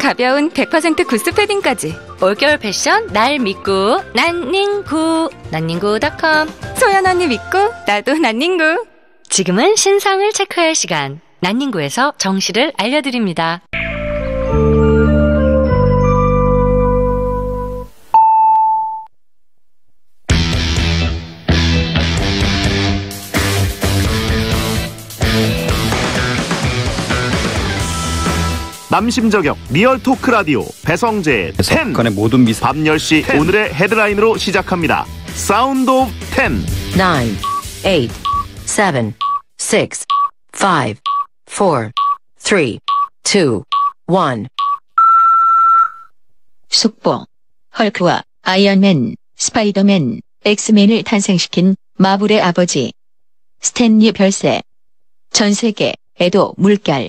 가벼운 100% 구스 패딩까지. 올겨울 패션 날 믿고 난닝구.com. 소연 언니 믿고 나도 난닝구. 지금은 신상을 체크할 시간. 난닝구에서 정시를 알려드립니다. 남심저격 리얼 토크 라디오 배성재의 10. 모든 미사. 밤 10시 10. 오늘의 헤드라인으로 시작합니다. 사운드 오브 10. 9, 8, 7, 6, 5, 4, 3, 2, 1. 속보. 헐크와 아이언맨, 스파이더맨, 엑스맨을 탄생시킨 마블의 아버지 스탠리 별세. 전 세계에도 물결.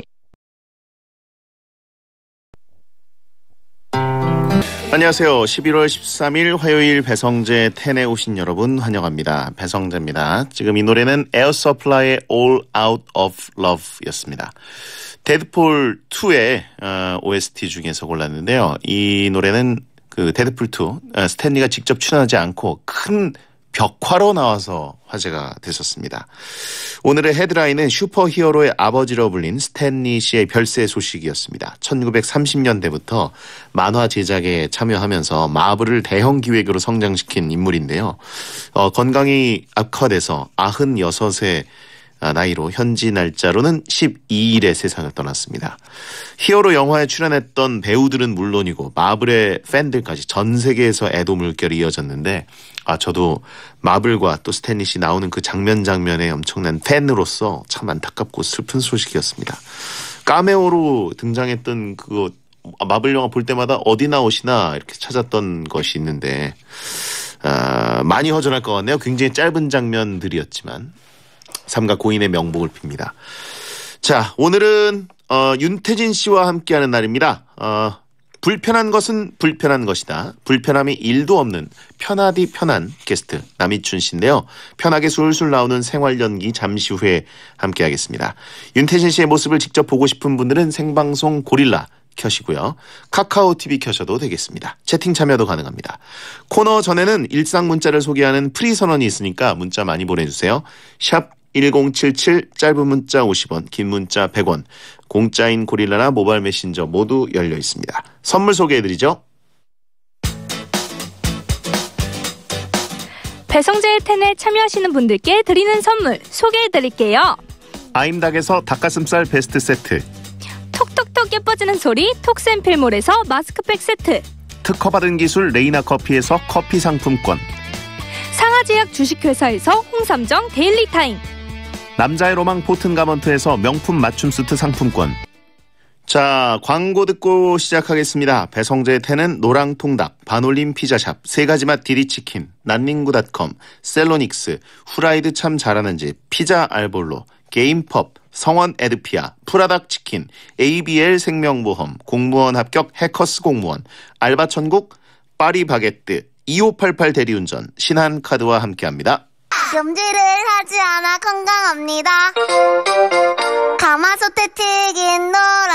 안녕하세요. 11월 13일 화요일 배성재 10에 오신 여러분 환영합니다. 배성재입니다. 지금 이 노래는 에어 서플라이의 All Out of Love 였습니다. 데드풀 2의 OST 중에서 골랐는데요. 이 노래는 그 데드풀 2 스탠리가 직접 출연하지 않고 큰 벽화로 나와서 화제가 됐었습니다. 오늘의 헤드라인은 슈퍼히어로의 아버지로 불린 스탠리 씨의 별세 소식이었습니다. 1930년대부터 만화 제작에 참여하면서 마블을 대형 기획으로 성장시킨 인물인데요. 건강이 악화돼서 96세 나이로 현지 날짜로는 12일에 세상을 떠났습니다. 히어로 영화에 출연했던 배우들은 물론이고 마블의 팬들까지 전 세계에서 애도 물결이 이어졌는데 저도 마블과 또 스탠리 씨 나오는 그 장면에 엄청난 팬으로서 참 안타깝고 슬픈 소식이었습니다. 카메오로 등장했던 그거 마블 영화 볼 때마다 어디 나오시나 이렇게 찾았던 것이 있는데 많이 허전할 것 같네요. 굉장히 짧은 장면들이었지만 삼가 고인의 명복을 빕니다. 자, 오늘은 윤태진 씨와 함께하는 날입니다. 불편한 것은 불편한 것이다. 불편함이 1도 없는 편하디 편한 게스트 남이춘 씨인데요. 편하게 술술 나오는 생활 연기 잠시 후에 함께하겠습니다. 윤태진 씨의 모습을 직접 보고 싶은 분들은 생방송 고릴라 켜시고요. 카카오 TV 켜셔도 되겠습니다. 채팅 참여도 가능합니다. 코너 전에는 일상 문자를 소개하는 프리 선언이 있으니까 문자 많이 보내주세요. 샵 1077 짧은 문자 50원, 긴 문자 100원, 공짜인 고릴라나 모바일 메신저 모두 열려 있습니다. 선물 소개해드리죠. 배성재의 10에 참여하시는 분들께 드리는 선물 소개해드릴게요. 아임닭에서 닭가슴살 베스트 세트, 톡톡톡 예뻐지는 소리 톡센필몰에서 마스크팩 세트, 특허받은 기술 레이나 커피에서 커피 상품권, 상하제약 주식회사에서 홍삼정 데일리타임, 남자의 로망 포튼가먼트에서 명품 맞춤 수트 상품권. 자, 광고 듣고 시작하겠습니다. 배성재의 10은 노랑통닭, 반올림 피자샵, 세가지맛 디디치킨, 난닝구.com, 셀로닉스, 후라이드 참 잘하는 집, 피자 알볼로, 게임펍, 성원 에드피아, 프라닭 치킨, ABL 생명보험, 공무원 합격 해커스 공무원, 알바천국, 파리바게뜨, 2588 대리운전, 신한카드와 함께합니다. 금지를 하지 않아 건강합니다. 가마솥에 튀긴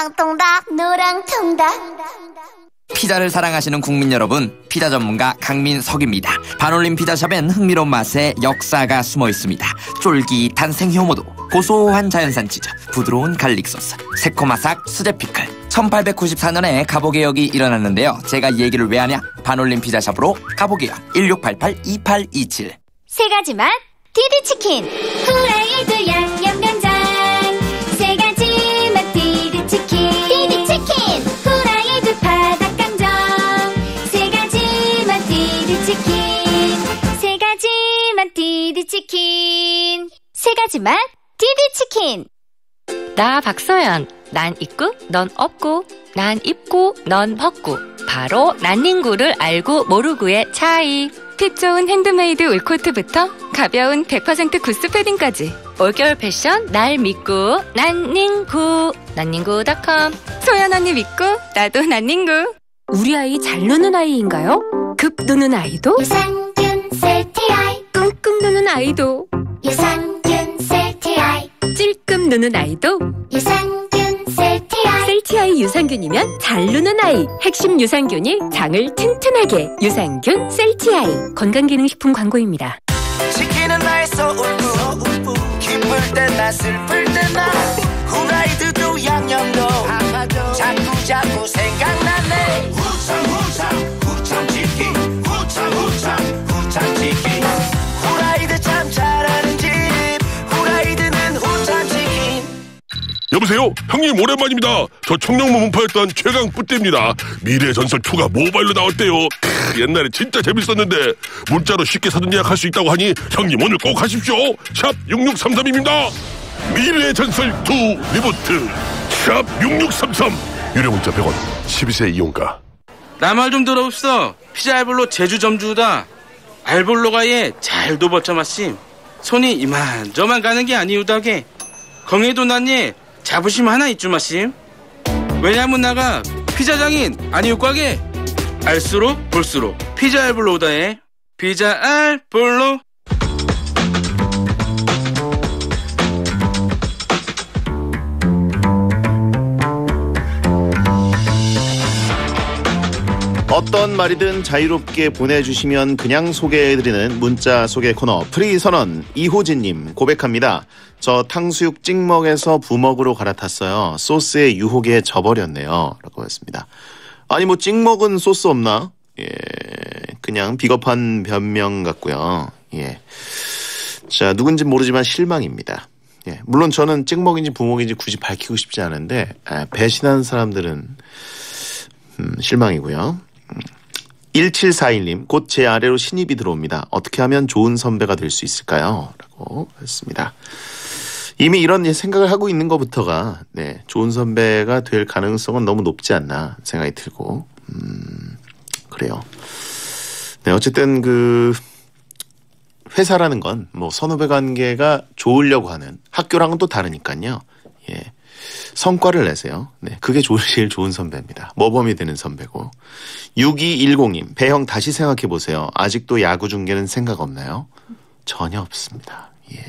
노랑통닭. 피자를 사랑하시는 국민 여러분, 피자 전문가 강민석입니다. 반올림 피자샵엔 흥미로운 맛에 역사가 숨어 있습니다. 쫄깃한 생효모도, 고소한 자연산 치즈, 부드러운 갈릭 소스, 새콤아삭 수제 피클. 1894년에 가보개혁이 일어났는데요. 제가 얘기를 왜 하냐? 반올림 피자샵으로 가보게요. 1688-2827. 세 가지 맛 디디치킨, 후라이드 양념간장. 세 가지 맛 디디치킨, 후라이드 바닥강정. 세 가지 맛 디디치킨, 세 가지 맛 디디치킨, 세 가지 맛 디디치킨. 나 박소연. 난 입고 넌 없고, 난 입고 넌 벗고. 바로 난닝구를 알고 모르고의 차이. 핏 좋은 핸드메이드 울코트부터 가벼운 100% 구스 패딩까지. 올겨울 패션 날 믿고 난닝구. 난닝구.com. 소연 언니 믿고 나도 난닝구. 우리 아이 잘 노는 아이인가요? 급 노는 아이도? 유산균 셀티아이. 끙끙 노는 아이도? 유산균 셀티아이. 찔끔 노는 아이도? 유산균 셀티아이. 셀티아이 유산균이면 잘 노는 아이. 핵심 유산균이 장을 튼튼하게. 유산균 셀티아이. 건강기능식품 광고입니다. 지키는 나의 소울푸 기쁠 때나 슬플 때나 후라이드도 양념도 자꾸 생각나네. 후참치킨 후참치킨 후라이드 참 잘하는 집 후라이드는 후참치킨. 여보세요? 형님 오랜만입니다. 저 청룡문 문파였던 최강 뿌띠입니다. 미래전설2가 모바일로 나왔대요. 옛날에 진짜 재밌었는데 문자로 쉽게 사전 예약할 수 있다고 하니 형님 오늘 꼭 하십시오. 샵 6633입니다. 미래전설2 리부트 샵 6633 유료 문자 100원 12세 이용가. 나 말 좀 들어봅시다. 피자 알볼로 제주 점주다. 알볼로가 잘도 버텨마심. 손이 이만저만 가는 게 아니우다게. 건해도 난예 자부심 하나 있죠 마심. 왜냐면 나가 피자장인 아니우과게. 알수록 볼수록 피자 알볼로다에 피자 알볼로. 어떤 말이든 자유롭게 보내주시면 그냥 소개해드리는 문자 소개 코너 프리선언. 이호진님 고백합니다. 저 탕수육 찍먹에서 부먹으로 갈아탔어요. 소스의 유혹에 져버렸네요. 라고 했습니다. 아니 뭐 찍먹은 소스 없나? 예, 그냥 비겁한 변명 같고요. 예, 자 누군지 모르지만 실망입니다. 예, 물론 저는 찍먹인지 부먹인지 굳이 밝히고 싶지 않은데 배신한 사람들은 실망이고요. 1741님 곧 제 아래로 신입이 들어옵니다. 어떻게 하면 좋은 선배가 될 수 있을까요? 라고 했습니다. 이미 이런 생각을 하고 있는 것부터가 좋은 선배가 될 가능성은 너무 높지 않나 생각이 들고 그래요. 네, 어쨌든 그 회사라는 건 뭐 선후배 관계가 좋으려고 하는 학교랑은 또 다르니까요. 예. 성과를 내세요. 네, 그게 제일 좋은 선배입니다. 모범이 되는 선배고. 6210님, 배형 다시 생각해보세요. 아직도 야구 중계는 생각 없나요? 전혀 없습니다. 예.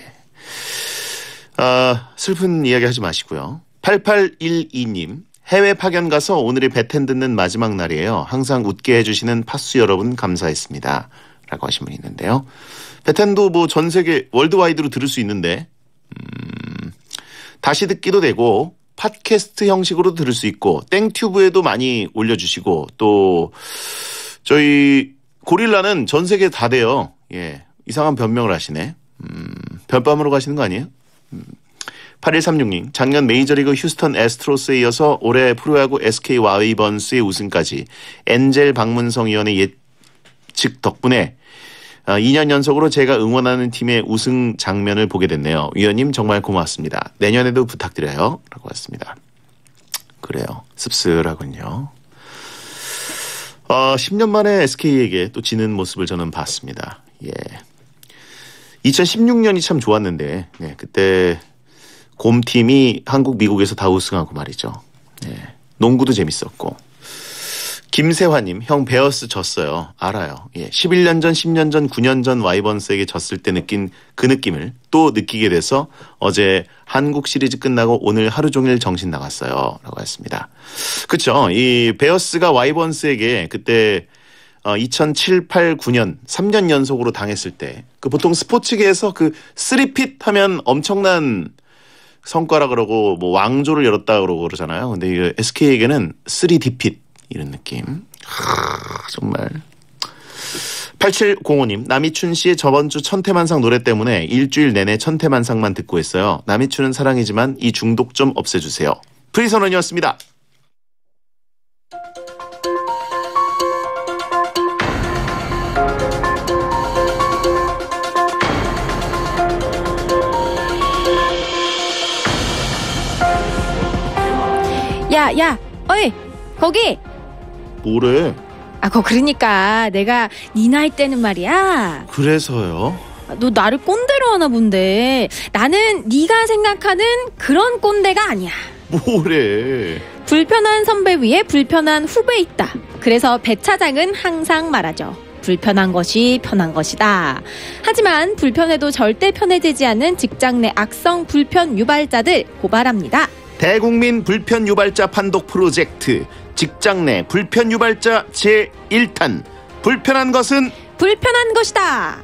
슬픈 이야기 하지 마시고요. 8812님, 해외 파견 가서 오늘이 배텐 듣는 마지막 날이에요. 항상 웃게 해주시는 파수 여러분 감사했습니다. 라고 하신 분이 있는데요. 배텐도 뭐 전 세계 월드와이드로 들을 수 있는데, 다시 듣기도 되고, 팟캐스트 형식으로 들을 수 있고 땡튜브에도 많이 올려주시고 또 저희 고릴라는 전 세계 다 돼요. 예, 이상한 변명을 하시네. 변밤으로 가시는 거 아니에요? 8136님 작년 메이저리그 휴스턴 애스트로스에 이어서 올해 프로야구 SK 와이번스의 우승까지 엔젤 박문성 위원의 예측 덕분에 2년 연속으로 제가 응원하는 팀의 우승 장면을 보게 됐네요. 위원님 정말 고맙습니다. 내년에도 부탁드려요. 라고 했습니다. 그래요. 씁쓸하군요. 10년 만에 SK에게 또 지는 모습을 저는 봤습니다. 예. 2016년이 참 좋았는데 그때 곰팀이 한국, 미국에서 다 우승하고 말이죠. 예. 농구도 재밌었고. 김세화님, 형 베어스 졌어요. 알아요. 예, 11년 전, 10년 전, 9년 전 와이번스에게 졌을 때 느낀 그 느낌을 또 느끼게 돼서 어제 한국 시리즈 끝나고 오늘 하루 종일 정신 나갔어요. 라고 했습니다. 그쵸. 이 베어스가 와이번스에게 그때 2007, 8, 9년 3년 연속으로 당했을 때 그 보통 스포츠계에서 그 3핏 하면 엄청난 성과라 그러고 뭐 왕조를 열었다 그러고 그러잖아요. 근데 이 SK에게는 3디핏 이런 느낌. 정말. 8705님, 남이춘 씨의 저번 주 천태만상 노래 때문에 일주일 내내 천태만상만 듣고 있어요. 남이춘은 사랑이지만 이 중독 좀 없애주세요. 프리선언이었습니다. 야, 어이, 거기! 뭐래? 그러니까 내가 네 나이 때는 말이야. 그래서요? 너 나를 꼰대로 하나 본데 나는 네가 생각하는 그런 꼰대가 아니야. 뭐래? 불편한 선배 위에 불편한 후배 있다. 그래서 배 차장은 항상 말하죠. 불편한 것이 편한 것이다. 하지만 불편해도 절대 편해지지 않는 직장 내 악성 불편 유발자들 고발합니다. 대국민 불편 유발자 판독 프로젝트 직장 내 불편 유발자 제1탄 불편한 것은 불편한 것이다.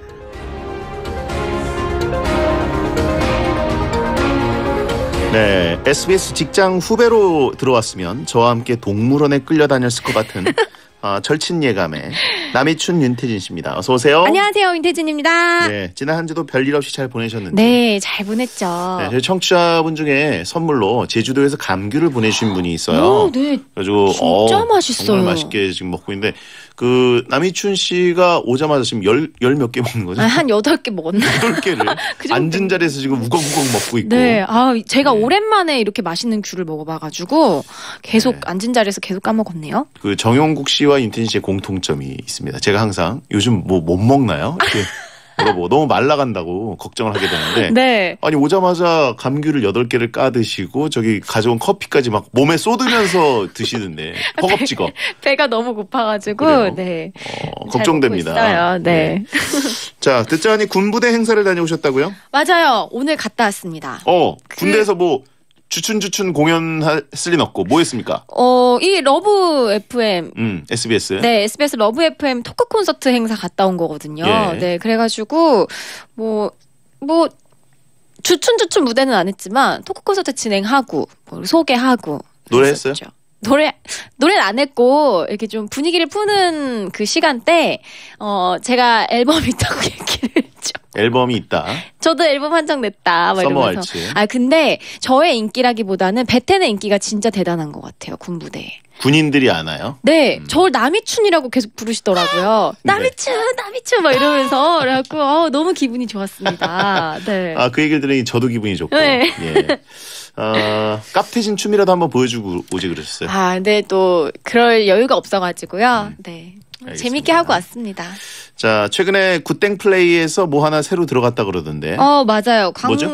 네, SBS 직장 후배로 들어왔으면 저와 함께 동물원에 끌려다녔을 것 같은 절친 예감의 남이춘 윤태진 씨입니다. 어서 오세요. 안녕하세요, 윤태진입니다. 네, 지난 한 주도 별일 없이 잘 보내셨는지. 네, 잘 보냈죠. 네, 저희 청취자분 중에 선물로 제주도에서 감귤을 보내주신 분이 있어요. 오, 네. 그래가지고 진짜 맛있어요. 정말 맛있게 지금 먹고 있는데 그 남이춘 씨가 오자마자 지금 열 몇 개 먹는 거죠? 한 8개 먹었나요? 8개를 앉은 자리에서 지금 우걱우걱 먹고 있고. 네, 제가 오랜만에 이렇게 맛있는 귤을 먹어봐가지고 계속 앉은 자리에서 계속 까먹었네요. 그 정용국 씨와 윤태진 씨의 공통점이 있습니다. 제가 항상 요즘 뭐 못 먹나요? 이렇게 물어보고 너무 말라간다고 걱정을 하게 되는데 네. 아니 오자마자 감귤을 8개를 까 드시고 저기 가져온 커피까지 막 몸에 쏟으면서 드시는데 허겁지겁. 배가 너무 고파가지고 그래요? 네. 걱정됩니다. 잘 먹고 있어요. 네. 자, 듣자하니 군부대 행사를 다녀오셨다고요? 맞아요. 오늘 갔다 왔습니다. 군대에서 뭐 주춘 공연했을 리는 없고 뭐 했습니까? 이 러브 FM. SBS. 네, SBS 러브 FM 토크 콘서트 행사 갔다 온 거거든요. 예. 네, 그래가지고 뭐 주춘 무대는 안 했지만 토크 콘서트 진행하고 소개하고 노래했어요? 노래는 안 했고 이렇게 좀 분위기를 푸는 그 시간대 제가 앨범이 있다고 얘기를 했죠. 앨범이 있다. 저도 앨범 한장 냈다. 막 서머 이러면서. 알츠. 근데 저의 인기라기보다는 베텐의 인기가 진짜 대단한 것 같아요. 군부대에. 군인들이 아나요? 네, 저를 남이춘이라고 계속 부르시더라고요. 남이춘 막 이러면서 그래갖고 너무 기분이 좋았습니다. 네. 그 얘기를 들으니 저도 기분이 좋고. 네. 예. 깝태진 춤이라도 한번 보여주고 오지 그러셨어요. 근데 또 그럴 여유가 없어가지고요. 네. 알겠습니다. 재밌게 하고 왔습니다. 자, 최근에 굿땡 플레이에서 뭐 하나 새로 들어갔다 그러던데. 맞아요.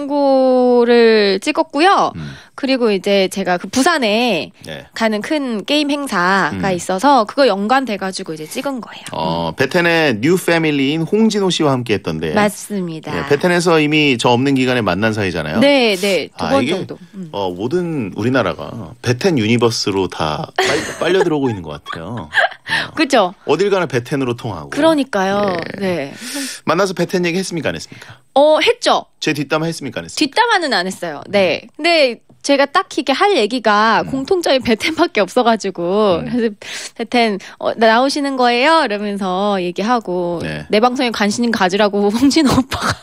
광고를 찍었고요. 그리고 이제 제가 그 부산에 가는 큰 게임 행사가 있어서 그거 연관돼가지고 이제 찍은 거예요. 베텐의 뉴 패밀리인 홍진호 씨와 함께 했던데. 맞습니다. 네, 베텐에서 이미 저 없는 기간에 만난 사이잖아요. 네. 2번 정도. 모든 우리나라가 베텐 유니버스로 다 빨려 들어오고 있는 것 같아요. 그렇죠. 어딜 가나 베텐으로 통하고. 그러니까요. 네. 만나서 베텐 얘기 했습니까 안 했습니까? 했죠. 제 뒷담화 했습니까 안 했습니까? 뒷담화는 안 했어요. 네. 근데 제가 딱히 이렇게 할 얘기가 공통점이 베텐밖에 없어가지고 그래서 베텐 나오시는 거예요? 이러면서 얘기하고 내 방송에 관심 가지라고 홍진호 오빠가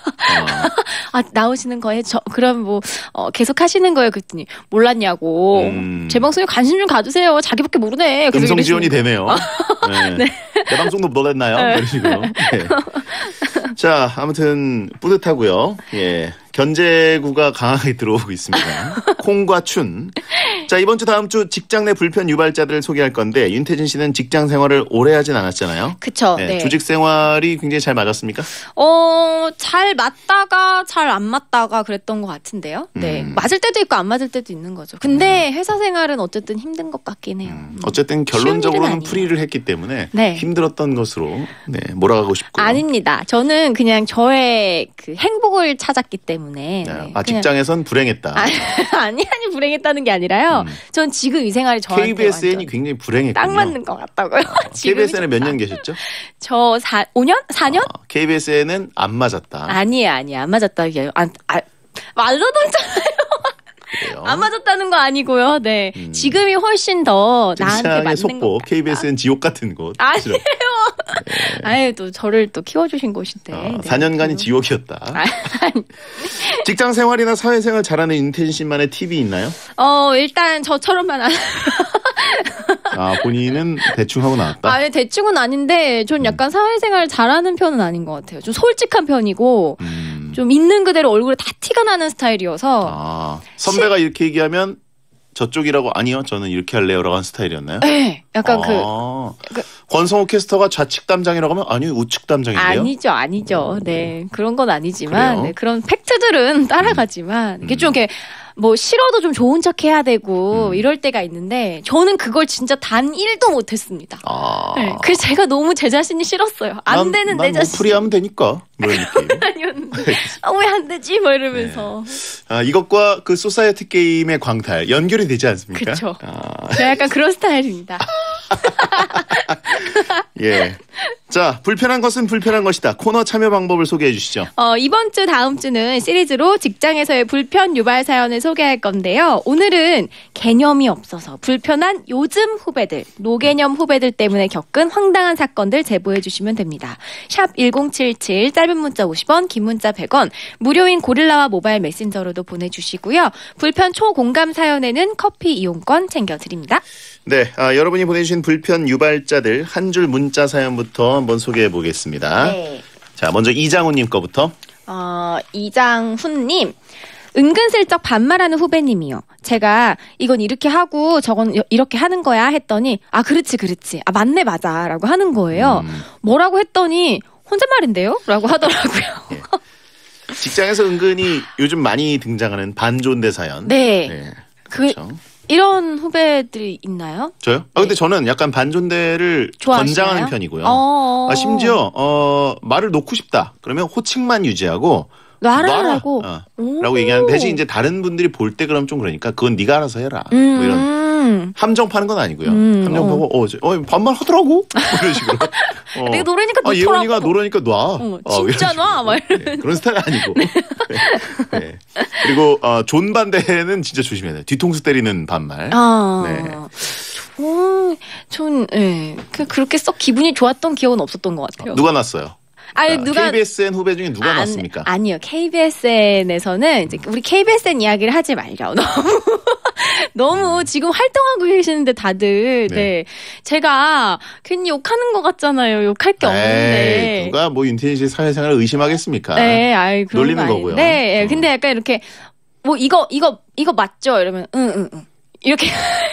나오시는 거예요? 그럼 뭐 계속 하시는 거예요? 그랬더니 몰랐냐고. 제 방송에 관심 좀 가주세요. 자기밖에 모르네. 음성 지원이 되네요. 네. 내 방송도 놀랬나요? 네. 그런 식으로. 네. 자, 아무튼 뿌듯하고요. 예. 견제구가 강하게 들어오고 있습니다. 콩과 춘. 자, 이번 주 다음 주 직장 내 불편 유발자들을 소개할 건데 윤태진 씨는 직장 생활을 오래 하진 않았잖아요. 그쵸. 네. 네. 조직 생활이 굉장히 잘 맞았습니까? 잘 맞다가 잘 안 맞다가 그랬던 것 같은데요. 네. 맞을 때도 있고 안 맞을 때도 있는 거죠. 근데 회사 생활은 어쨌든 힘든 것 같긴 해요. 어쨌든 결론적으로는 풀이를 했기 때문에 힘들었던 것으로 몰아가고 싶고요. 아닙니다. 저는 그냥 저의 그 행복을 찾았기 때문에. 직장에선 불행했다. 아니 불행했다는 게 아니라요. 전 지금 이 생활이 저한테 KBSN이 굉장히 불행했군요. 딱 맞는 것 같다고요. KBSN에 몇 년 계셨죠? 저 5년? 4년? KBSN은 안 맞았다. 아니에요. 안 맞았다. 말로던잖아요. 안 맞았다는 거 아니고요. 네. 지금이 훨씬 더 나한테 맞는 속보, 것 KBSN 지옥 같은 곳. 아니에요. 아유, 또 저를 또 키워주신 곳인데. 4년간이 지옥이었다. 직장 생활이나 사회생활 잘하는 윤태진 씨만의 팁이 있나요? 일단 저처럼만 안. 본인은 대충 하고 나왔다? 아니, 대충은 아닌데, 전 약간 사회생활 잘하는 편은 아닌 것 같아요. 좀 솔직한 편이고, 좀 있는 그대로 얼굴에 다 티가 나는 스타일이어서. 선배가 이렇게 얘기하면 저쪽이라고 아니요 저는 이렇게 할래요라고 한 스타일이었나요? 네. 약간 권성호 캐스터가 좌측 담장이라고 하면 아니요 우측 담장인데요? 아니죠. 네. 그런 건 아니지만 그런 팩트들은 따라가지만 이게 좀 이렇게 뭐 싫어도 좀 좋은 척 해야 되고 이럴 때가 있는데 저는 그걸 진짜 단 1도 못했습니다. 네, 그래서 제가 너무 제 자신이 싫었어요. 안 되는 내 자신. 프리하면 되니까. 그런 느낌. 아니었는데 왜 안 되지? 뭐 이러면서. 네. 이것과 그 소사이어티 게임의 광탈 연결이 되지 않습니까? 그렇죠. 제가 약간 그런 스타일입니다. 예. 자, 불편한 것은 불편한 것이다. 코너 참여 방법을 소개해 주시죠. 이번 주 다음 주는 시리즈로 직장에서의 불편 유발 사연을 소개할 건데요. 오늘은 개념이 없어서 불편한 요즘 후배들, 노개념 후배들 때문에 겪은 황당한 사건들 제보해 주시면 됩니다. 샵 1077, 짧은 문자 50원, 긴 문자 100원, 무료인 고릴라와 모바일 메신저로도 보내주시고요. 불편 초공감 사연에는 커피 이용권 챙겨드립니다. 네, 여러분이 보내주신 불편 유발자들 한 줄 문자 사연부터 한번 소개해 보겠습니다. 네. 자, 먼저 이장훈님 거부터. 이장훈님. 은근슬쩍 반말하는 후배님이요. 제가 이건 이렇게 하고 저건 이렇게 하는 거야 했더니 그렇지. 맞네 맞아 라고 하는 거예요. 뭐라고 했더니 혼잣말인데요? 라고 하더라고요. 예. 직장에서 은근히 요즘 많이 등장하는 반존대 사연. 네. 네. 그렇죠. 이런 후배들이 있나요? 저요? 근데 저는 약간 반존대를 좋아하시나요? 권장하는 편이고요. 심지어 말을 놓고 싶다. 그러면 호칭만 유지하고 놔라라고 라고 얘기하는 대신 이제 다른 분들이 볼 때 그럼 좀 그러니까 그건 네가 알아서 해라. 뭐 이런 함정 파는 건 아니고요. 함정 파고 반말 하더라고. 이런 식으로. 내가 노래니까 놓더라고. 예원이가 노래니까 놔. 진짜 놔. 막 네, 그런 스타일 아니고. 네. 그리고 존반대는 진짜 조심해야 돼요. 뒤통수 때리는 반말. 네. 전 그렇게 썩 기분이 좋았던 기억은 없었던 것 같아요. 누가 났어요? 누가 KBSN 후배 중에 누가 났습니까? 아니요. KBSN에서는 이제 우리 KBSN 이야기를 하지 말려. 너무 지금 활동하고 계시는데 다들 네. 제가 괜히 욕하는 것 같잖아요. 욕할 게 없는데. 누가 뭐 윤태진 씨 사회생활을 의심하겠습니까? 네, 놀리는 거고요. 네, 근데 약간 이렇게 뭐 이거 맞죠? 이러면 응. 이렇게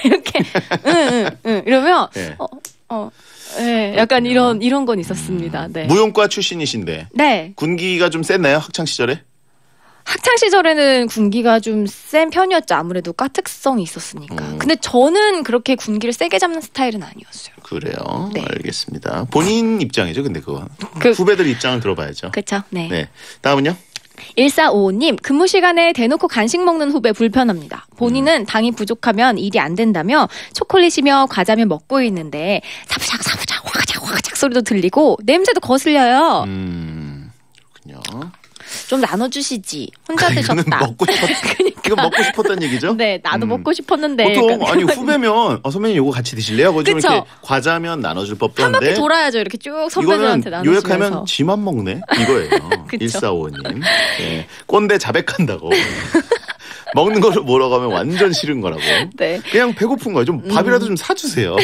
응. 이러면 네, 약간 이런 건 있었습니다. 네. 무용과 출신이신데. 네. 군기가 좀 셌나요? 학창 시절에? 학창 시절에는 군기가 좀 센 편이었죠. 아무래도 까특성이 있었으니까. 근데 저는 그렇게 군기를 세게 잡는 스타일은 아니었어요. 그래요? 네. 알겠습니다. 본인 입장이죠. 근데 그거. 후배들 입장을 들어봐야죠. 그렇죠. 네. 다음은요? 1455님, 근무 시간에 대놓고 간식 먹는 후배 불편합니다. 본인은 당이 부족하면 일이 안 된다며 초콜릿이며 과자며 먹고 있는데 사부작 화가작 소리도 들리고 냄새도 거슬려요. 그렇군요. 좀 나눠주시지. 혼자 드셨다. 이건 먹고 싶었다는 얘기죠? 네, 나도 먹고 싶었는데. 보통 후배면 선배님 이거 같이 드실래요? 하고 좀 이렇게 과자면 나눠줄 법도 한데. 한 바퀴 돌아야죠. 이렇게 쭉 선배들한테 나눠주면서. 요약하면 지만 먹네 이거예요. 1455님. 네. 꼰대 자백한다고. 먹는 거를 뭐라고 하면 완전 싫은 거라고. 네. 그냥 배고픈 거예요. 좀 밥이라도 좀 사주세요.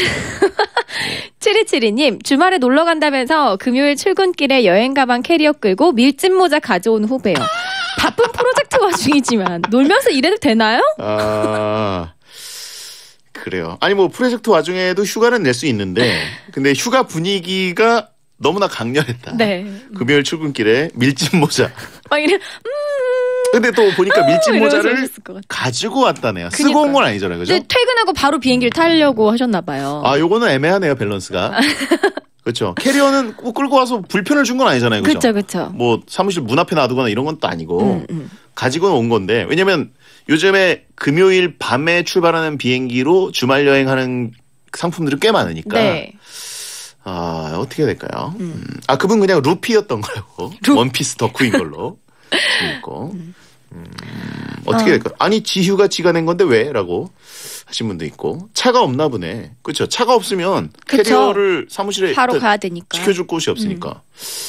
7272님, 주말에 놀러 간다면서 금요일 출근길에 여행 가방 캐리어 끌고 밀짚 모자 가져온 후배요. 바쁜 프로젝트 와중이지만 놀면서 일해도 되나요? 그래요. 아니 뭐 프로젝트 와중에도 휴가는 낼 수 있는데 근데 휴가 분위기가 너무나 강렬했다. 네. 금요일 출근길에 밀짚 모자. 막 이래. 근데 또 보니까 밀짚 모자를 가지고 왔다네요. 쓰고 온 건 아니잖아요. 그죠? 근데 퇴근하고 바로 비행기를 타려고 하셨나 봐요. 요거는 애매하네요. 밸런스가. 그렇죠. 캐리어는 꼭 끌고 와서 불편을 준 건 아니잖아요. 그렇죠. 그렇죠. 뭐 사무실 문 앞에 놔두거나 이런 건 또 아니고 가지고 온 건데 왜냐면 요즘에 금요일 밤에 출발하는 비행기로 주말 여행하는 상품들이 꽤 많으니까. 네. 어떻게 해야 될까요? 그분 그냥 루피였던 거라고. 원피스 덕후인 걸로. 있고. 어떻게 될까요? 아니 지휴가 지가 낸 건데 왜? 라고 하신 분도 있고. 차가 없나 보네. 그렇죠. 차가 없으면 캐리어를 사무실에 바로 가야 되니까. 지켜줄 곳이 없으니까.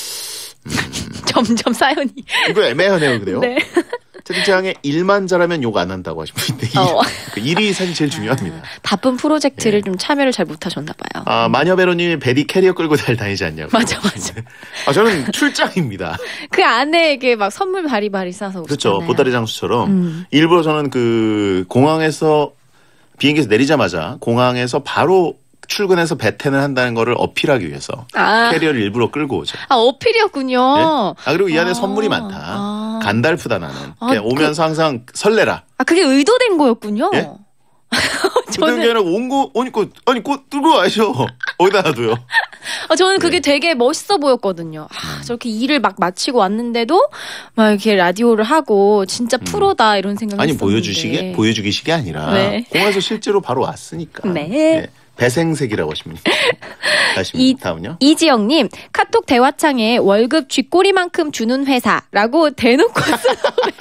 점점 사연이. 이거 애매하네요. 그래요? 네. 채팅창에 일만 잘하면 욕 안 한다고 하신 분인데 그 일이 사실 제일 중요합니다. 바쁜 프로젝트를 좀 참여를 잘 못하셨나 봐요. 마녀배로님이 베디 캐리어 끌고 잘 다니지 않냐고. 맞아. 저는 출장입니다. 그 안에 이게 막 선물 바리바리 싸서 그렇죠. 보따리 장수처럼 일부러 저는 그 공항에서 비행기에서 내리자마자 공항에서 바로 출근해서 배텐을 한다는 거를 어필하기 위해서 캐리어를 일부러 끌고 오죠. 어필이었군요. 네? 그리고 이 안에 선물이 많다. 간달프다 나는. 그냥 오면서 항상 설레라. 그게 의도된 거였군요. 예? 저는 게 아니라 온거 들고 와야죠. 어디다 놔둬요. 저는 그게 되게 멋있어 보였거든요. 저렇게 일을 막 마치고 왔는데도 막 이렇게 라디오를 하고 진짜 프로다 이런 생각이 했었는데. 보여주기식이 아니라 네. 공항에서 실제로 바로 왔으니까. 네. 네. 배생색이라고 하십니까? 다음은요. 이지영님, 카톡 대화창에 월급 쥐꼬리만큼 주는 회사라고 대놓고 쓰는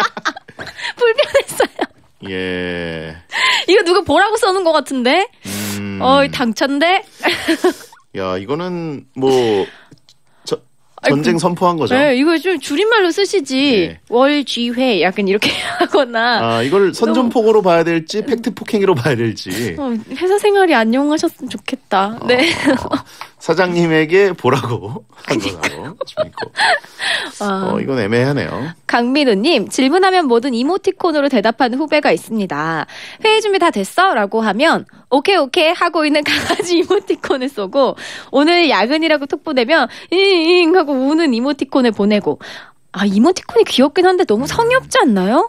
불편했어요. 예. 이거 누가 보라고 써는 것 같은데? 당찬데? 야, 이거는 뭐 전쟁 선포한 거죠. 네, 이거 좀 줄임말로 쓰시지. 네. 월쥐회 약간 이렇게 하거나. 이걸 선전포고로 봐야 될지 팩트 폭행으로 봐야 될지. 회사 생활이 안녕하셨으면 좋겠다. 네. 사장님에게 보라고 한 거라고 재밌고. 이건 애매하네요. 강민우님, 질문하면 뭐든 이모티콘으로 대답하는 후배가 있습니다. 회의 준비 다 됐어? 라고 하면 오케이 하고 있는 강아지 이모티콘을 쏘고, 오늘 야근이라고 톡 보내면 잉 하고 우는 이모티콘을 보내고. 이모티콘이 귀엽긴 한데 너무 성의 없지 않나요?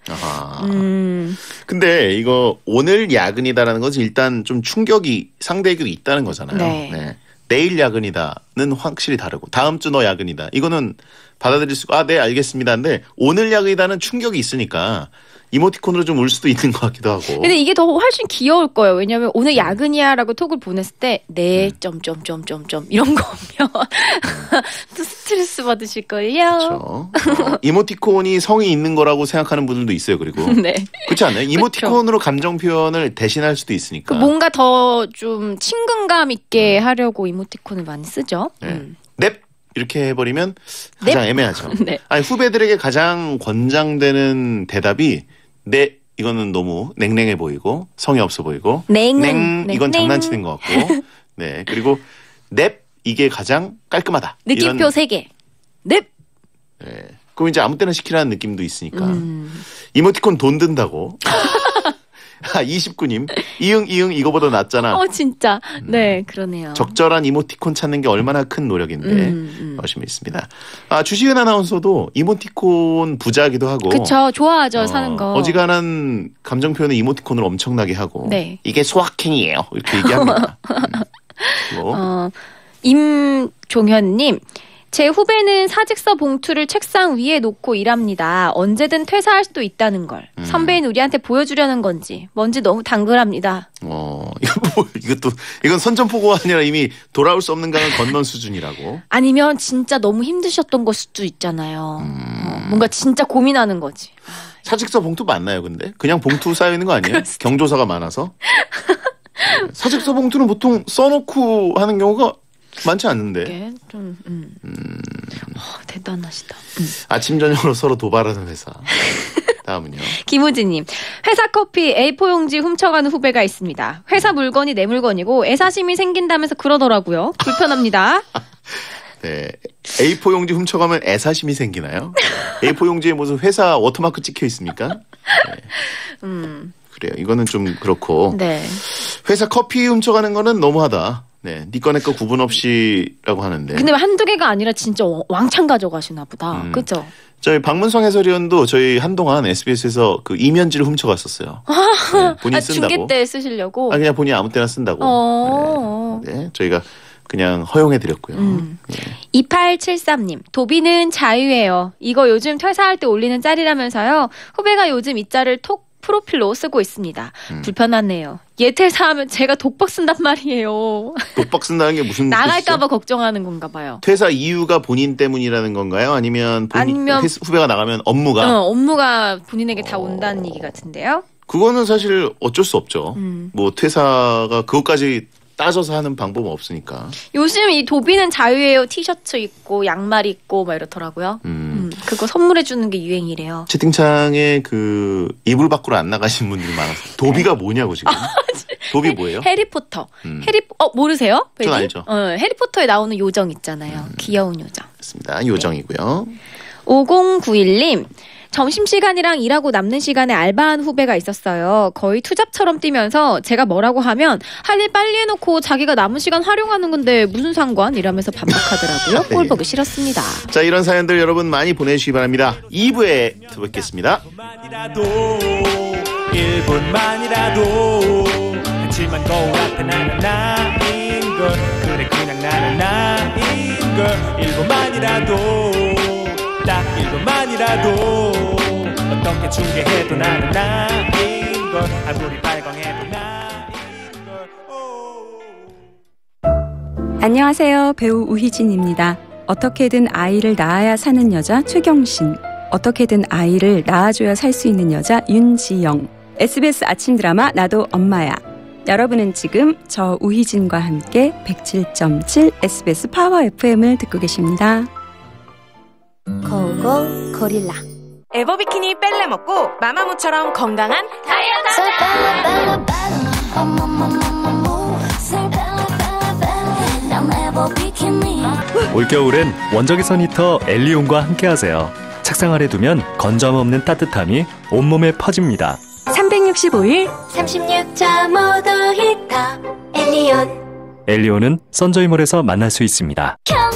근데 이거 오늘 야근이다라는 것은 일단 좀 충격이 상대에게도 있다는 거잖아요. 네. 내일 야근이다는 확실히 다르고, 다음 주 너 야근이다. 이거는 받아들일 수가, 네, 알겠습니다인데, 오늘 야근이다는 충격이 있으니까 이모티콘으로 좀 울 수도 있는 것 같기도 하고. 근데 이게 더 훨씬 귀여울 거예요. 왜냐면 오늘 야근이야라고 톡을 보냈을 때, 네, 점점점점점 이런 거면 또 스트레스 받으실 거예요. 그렇죠. 이모티콘이 성이 있는 거라고 생각하는 분들도 있어요. 그리고 네. 그렇지 않아요? 이모티콘으로 감정 표현을 대신할 수도 있으니까. 뭔가 더 좀 친근감 있게 하려고 이모티콘을 많이 쓰죠. 넵! 이렇게 해버리면 가장 애매하죠. 네. 후배들에게 가장 권장되는 대답이 네, 이거는 너무 냉랭해 보이고 성의 없어 보이고 이건 장난치는 것 같고. 네, 그리고 넵, 이게 가장 깔끔하다. 느낌표 3개. 넵. 네, 그럼 이제 아무 때나 시키라는 느낌도 있으니까. 이모티콘 돈 든다고. 29님, 이응 이거보다 낫잖아. 진짜. 네, 그러네요. 적절한 이모티콘 찾는 게 얼마나 큰 노력인데 열심히 있습니다. 주시은 아나운서도 이모티콘 부자기도 하고. 그쵸, 좋아하죠, 사는 거. 어지간한 감정 표현을 이모티콘으로 엄청나게 하고. 네. 이게 소확행이에요. 이렇게 얘기합니다. 임종현님, 제 후배는 사직서 봉투를 책상 위에 놓고 일합니다. 언제든 퇴사할 수도 있다는 걸. 선배인 우리한테 보여주려는 건지 뭔지 너무 당근합니다. 이건 선전포고가 아니라 이미 돌아올 수 없는 강을 건넌 수준이라고. 아니면 진짜 너무 힘드셨던 걸 수도 있잖아요. 뭔가 진짜 고민하는 거지. 사직서 봉투 맞나요, 근데? 그냥 봉투 쌓여 있는 거 아니에요? 경조사가 많아서. 사직서 봉투는 보통 써놓고 하는 경우가 많지 않는데. 좀 대단하시다. 아침 저녁으로 서로 도발하는 회사. 다음은요. 김우진님, 회사 커피 A4 용지 훔쳐가는 후배가 있습니다. 회사 물건이 내 물건이고 애사심이 생긴다면서 그러더라고요. 불편합니다. 네, A4 용지 훔쳐가면 애사심이 생기나요? A4 용지에 무슨 회사 워터마크 찍혀 있습니까? 네. 그래요. 이거는 좀 그렇고. 네. 회사 커피 훔쳐가는 거는 너무하다. 네, 니 거 내 거 구분 없이라고 하는데. 근데 한두 개가 아니라 진짜 왕창 가져가시나 보다. 그렇죠? 저희 박문성 해설위원도 저희 한동안 SBS에서 그 이면지를 훔쳐갔었어요. 네, 본인 쓴다고. 중계 때 쓰시려고? 그냥 본인 아무 때나 쓴다고. 네, 저희가 그냥 허용해드렸고요. 2873님, 도비는 자유예요. 이거 요즘 퇴사할 때 올리는 짤이라면서요. 후배가 요즘 이 짤을 톡 프로필로 쓰고 있습니다. 불편하네요. 얘 퇴사하면 제가 독박 쓴단 말이에요. 독박 쓴다는 게 무슨 나갈까봐 걱정하는 건가 봐요. 퇴사 이유가 본인 때문이라는 건가요? 아니면 후배가 나가면 업무가 본인에게 다 온다는 얘기 같은데요. 그거는 사실 어쩔 수 없죠. 뭐 퇴사가 그것까지 따져서 하는 방법은 없으니까. 요즘 이 도비는 자유예요. 티셔츠 입고 양말 입고 막 이렇더라고요. 그거 선물해 주는 게 유행이래요. 채팅창에 그 이불 밖으로 안 나가신 분들이 많아서 도비가 뭐냐고 지금. 도비 뭐예요? 해리포터. 모르세요? 전 알죠. 해리포터에 나오는 요정 있잖아요. 귀여운 요정. 그렇습니다. 요정이고요. 5091님. 점심시간이랑 일하고 남는 시간에 알바한 후배가 있었어요. 거의 투잡처럼 뛰면서 제가 뭐라고 하면 할 일 빨리 해놓고 자기가 남은 시간 활용하는 건데 무슨 상관? 이러면서 반박하더라고요. 꼴 보기 싫었습니다. 자, 이런 사연들 여러분 많이 보내주시기 바랍니다. 2부에 뵙겠습니다. 1분만이라도 하지만 거울 앞에 나는 나인걸 그래 그냥 나는 나인걸 1분만이라도 딱 1분만이라도 어떻게 중계해도 나는 나인걸 얼굴이 발광해도 나인걸 안녕하세요. 배우 우희진입니다. 어떻게든 아이를 낳아야 사는 여자 최경신, 어떻게든 아이를 낳아줘야 살 수 있는 여자 윤지영. SBS 아침 드라마 나도 엄마야. 여러분은 지금 저 우희진과 함께 107.7 SBS 파워 FM을 듣고 계십니다. 고고 고릴라 에버비키니 뺄래 먹고 마마무처럼 건강한 다이어트 올겨울엔 원적외선 히터 엘리온과 함께하세요. 책상 아래 두면 건조함 없는 따뜻함이 온몸에 퍼집니다. 365일 36.5도 히터 엘리온 엘리온은 선저이몰에서 만날 수 있습니다.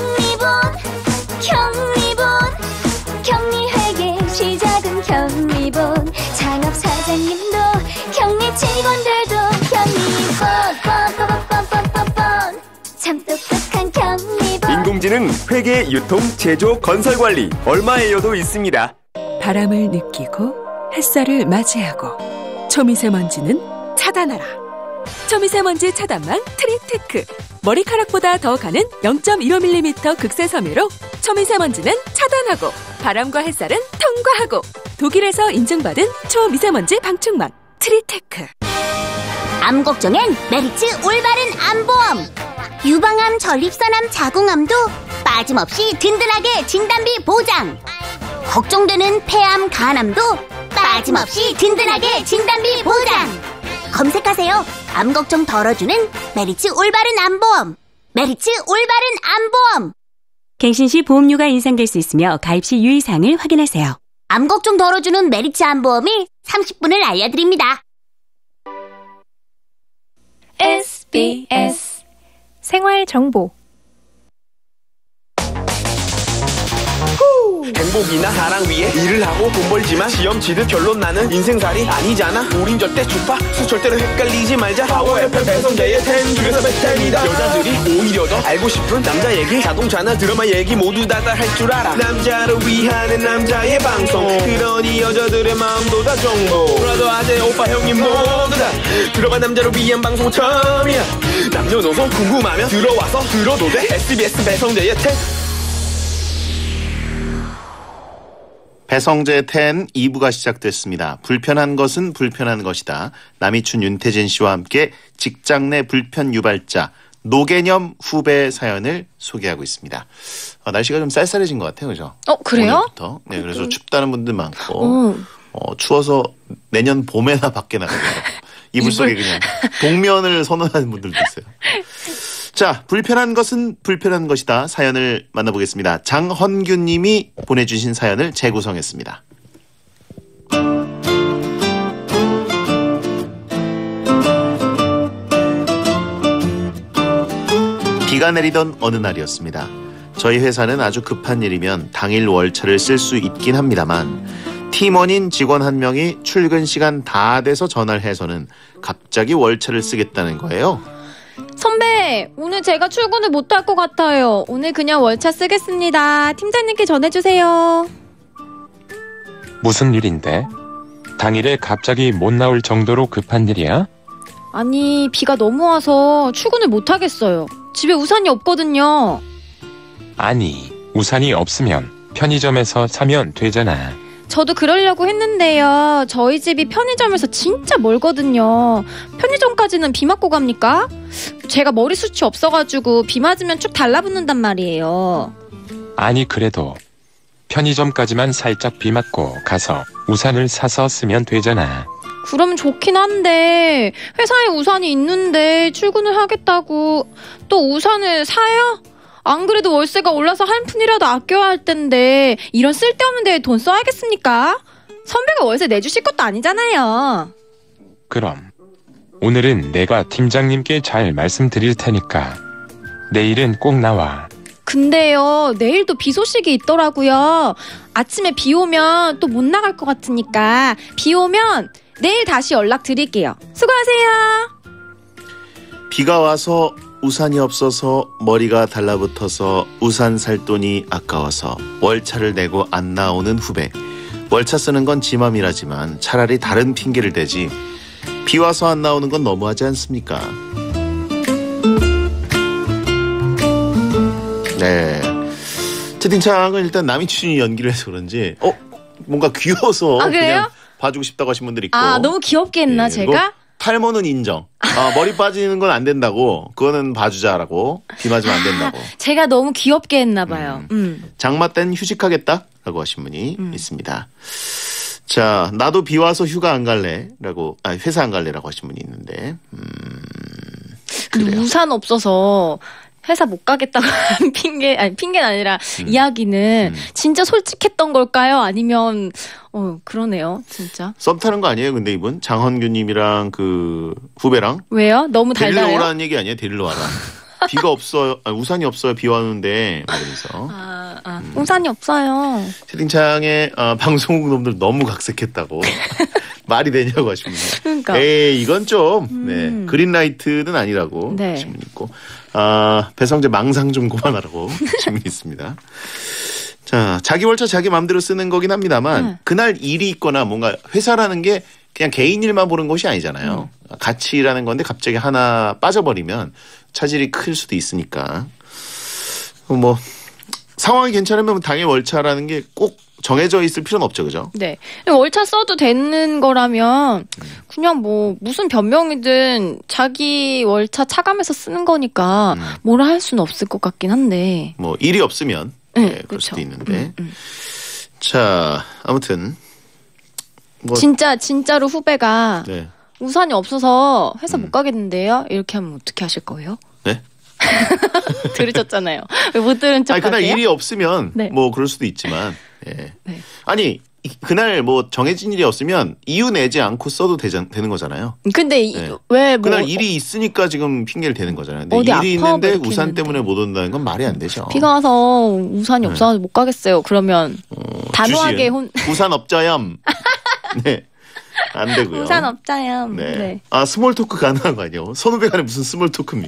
격리회계 시작은 격리본 창업사장님도 격리 직원들도 격리본 참 똑똑한 격리본 인공지능 회계 유통 제조 건설 관리 얼마에요도 있습니다. 바람을 느끼고 햇살을 맞이하고 초미세먼지는 차단하라. 초미세먼지 차단망 트리테크. 머리카락보다 더 가는 0.15mm 극세 섬유로 초미세먼지는 차단하고 바람과 햇살은 통과하고 독일에서 인증받은 초미세먼지 방충망 트리테크. 암 걱정엔 메리츠 올바른 암보험. 유방암, 전립선암, 자궁암도 빠짐없이 든든하게 진단비 보장. 걱정되는 폐암, 간암도 빠짐없이 든든하게 진단비 보장. 검색하세요. 암 걱정 덜어주는 메리츠 올바른 암보험. 메리츠 올바른 암보험. 갱신 시 보험료가 인상될 수 있으며 가입 시 유의사항을 확인하세요. 암 걱정 덜어주는 메리츠 암보험이 30분을 알려드립니다. SBS 생활정보. 행복이나 사랑 위해 일을 하고 돈 벌지만 시험 치듯 결론 나는 인생살이 아니잖아. 우린 절대 주파수 절대로 헷갈리지 말자. 파워 FM 배성재의 10 중에서 100점이다. 여자들이 오히려 더 알고 싶은 남자 얘기, 자동차나 드라마 얘기 모두 다 할 줄 알아. 남자를 위한 남자의 방송, 그러니 여자들의 마음도 다 정보. 브라더 아재 오빠 형님 모두 다 들어가. 남자를 위한 방송 처음이야. 남녀노소 궁금하면 들어와서 들어도 돼. SBS 배성재의 10. 배성재 10 2부가 시작됐습니다. 불편한 것은 불편한 것이다. 남이춘 윤태진 씨와 함께 직장 내 불편 유발자 노개념 후배 사연을 소개하고 있습니다. 날씨가 좀 쌀쌀해진 것 같아요. 그죠? 그래요? 오늘부터. 네, 그래서 춥다는 분들 많고 추워서 내년 봄에나 밖에 나가요. 이불 속에 그냥 동면을 선언하는 분들도 있어요. 자, 불편한 것은 불편한 것이다. 사연을 만나보겠습니다. 장헌균 님이 보내주신 사연을 재구성했습니다. 비가 내리던 어느 날이었습니다. 저희 회사는 아주 급한 일이면 당일 월차를 쓸 수 있긴 합니다만 팀원인 직원 한 명이 출근 시간 다 돼서 전화를 해서는 갑자기 월차를 쓰겠다는 거예요. 선배, 오늘 제가 출근을 못할 것 같아요. 오늘 그냥 월차 쓰겠습니다. 팀장님께 전해주세요. 무슨 일인데? 당일에 갑자기 못 나올 정도로 급한 일이야? 아니, 비가 너무 와서 출근을 못하겠어요. 집에 우산이 없거든요. 아니, 우산이 없으면 편의점에서 사면 되잖아. 저도 그러려고 했는데요. 저희 집이 편의점에서 진짜 멀거든요. 편의점까지는 비 맞고 갑니까? 제가 머리숱이 없어가지고 비 맞으면 쭉 달라붙는단 말이에요. 아니, 그래도 편의점까지만 살짝 비 맞고 가서 우산을 사서 쓰면 되잖아. 그러면 좋긴 한데 회사에 우산이 있는데 출근을 하겠다고 또 우산을 사요? 안 그래도 월세가 올라서 한 푼이라도 아껴야 할 텐데 이런 쓸데없는 데에 돈 써야겠습니까? 선배가 월세 내주실 것도 아니잖아요. 그럼 오늘은 내가 팀장님께 잘 말씀드릴 테니까 내일은 꼭 나와. 근데요, 내일도 비 소식이 있더라고요. 아침에 비 오면 또 못 나갈 것 같으니까 비 오면 내일 다시 연락드릴게요. 수고하세요. 비가 와서 우산이 없어서 머리가 달라붙어서 우산 살 돈이 아까워서 월차를 내고 안 나오는 후배. 월차 쓰는 건 지 맘이라지만 차라리 다른 핑계를 대지. 비 와서 안 나오는 건 너무하지 않습니까? 네. 채팅창은 일단 남이춘이 연기를 해서 그런지 뭔가 귀여워서 그냥 봐주고 싶다고 하신 분들이 있고. 너무 귀엽게 했나 제가? 탈모는 인정. 머리 빠지는 건 안 된다고. 그거는 봐주자라고. 비 맞으면 안 된다고. 제가 너무 귀엽게 했나 봐요. 장마 땐 휴직하겠다라고 하신 분이 있습니다. 자, 나도 비 와서 휴가 안 갈래라고, 회사 안 갈래라고 하신 분이 있는데. 근데 우산 없어서 회사 못 가겠다고 한 핑계는 아니라 이야기는 진짜 솔직했던 걸까요? 아니면 그러네요, 진짜. 썸 타는 거 아니에요? 근데 이분 장헌규님이랑 그 후배랑 왜요? 너무 달달해요? 데리러 오라는 얘기 아니에요? 데리러 와라. 비가 없어요. 우산이 없어요. 비 와는데 그래서 우산이 없어요. 채팅창에 방송국 놈들 너무 각색했다고. 말이 되냐고 하시면. 그러니까. 에이, 이건 좀 그린라이트는 아니라고 하시면 있고. 배성재 망상 좀 그만하라고 질문이 있습니다. 자, 자기 월차 자기 마음대로 쓰는 거긴 합니다만 그날 일이 있거나 뭔가 회사라는 게 그냥 개인 일만 보는 것이 아니잖아요. 같이 일하는 건데 갑자기 하나 빠져버리면 차질이 클 수도 있으니까. 뭐 상황이 괜찮으면 당연히 월차라는 게 꼭 정해져 있을 필요는 없죠. 그죠? 네. 월차 써도 되는 거라면 그냥 뭐 무슨 변명이든 자기 월차 차감해서 쓰는 거니까 뭐라 할 수는 없을 것 같긴 한데. 뭐 일이 없으면 그럴 그렇죠. 수도 있는데. 자, 아무튼 뭐 진짜로 후배가 우산이 없어서 회사 못 가겠는데요. 이렇게 하면 어떻게 하실 거예요? 네? 들으셨잖아요. 왜 못 들은 척 그날 하세요? 일이 없으면 뭐 그럴 수도 있지만 아니 그날 뭐 정해진 일이 없으면 이유 내지 않고 써도 되는 거잖아요. 근데 왜 뭐 그날 일이 있으니까 지금 핑계를 대는 거잖아요. 근데 일이 있는데 우산 때문에 못 온다는 건 말이 안 되죠. 비가 와서 우산이 없어서 못 가겠어요. 그러면 단호하게 우산 없자염. 네. 안 되고요. 우산 없자요. 네. 스몰 토크 가능한 거 아니에요? 선후배 간에 무슨 스몰 토크입니까?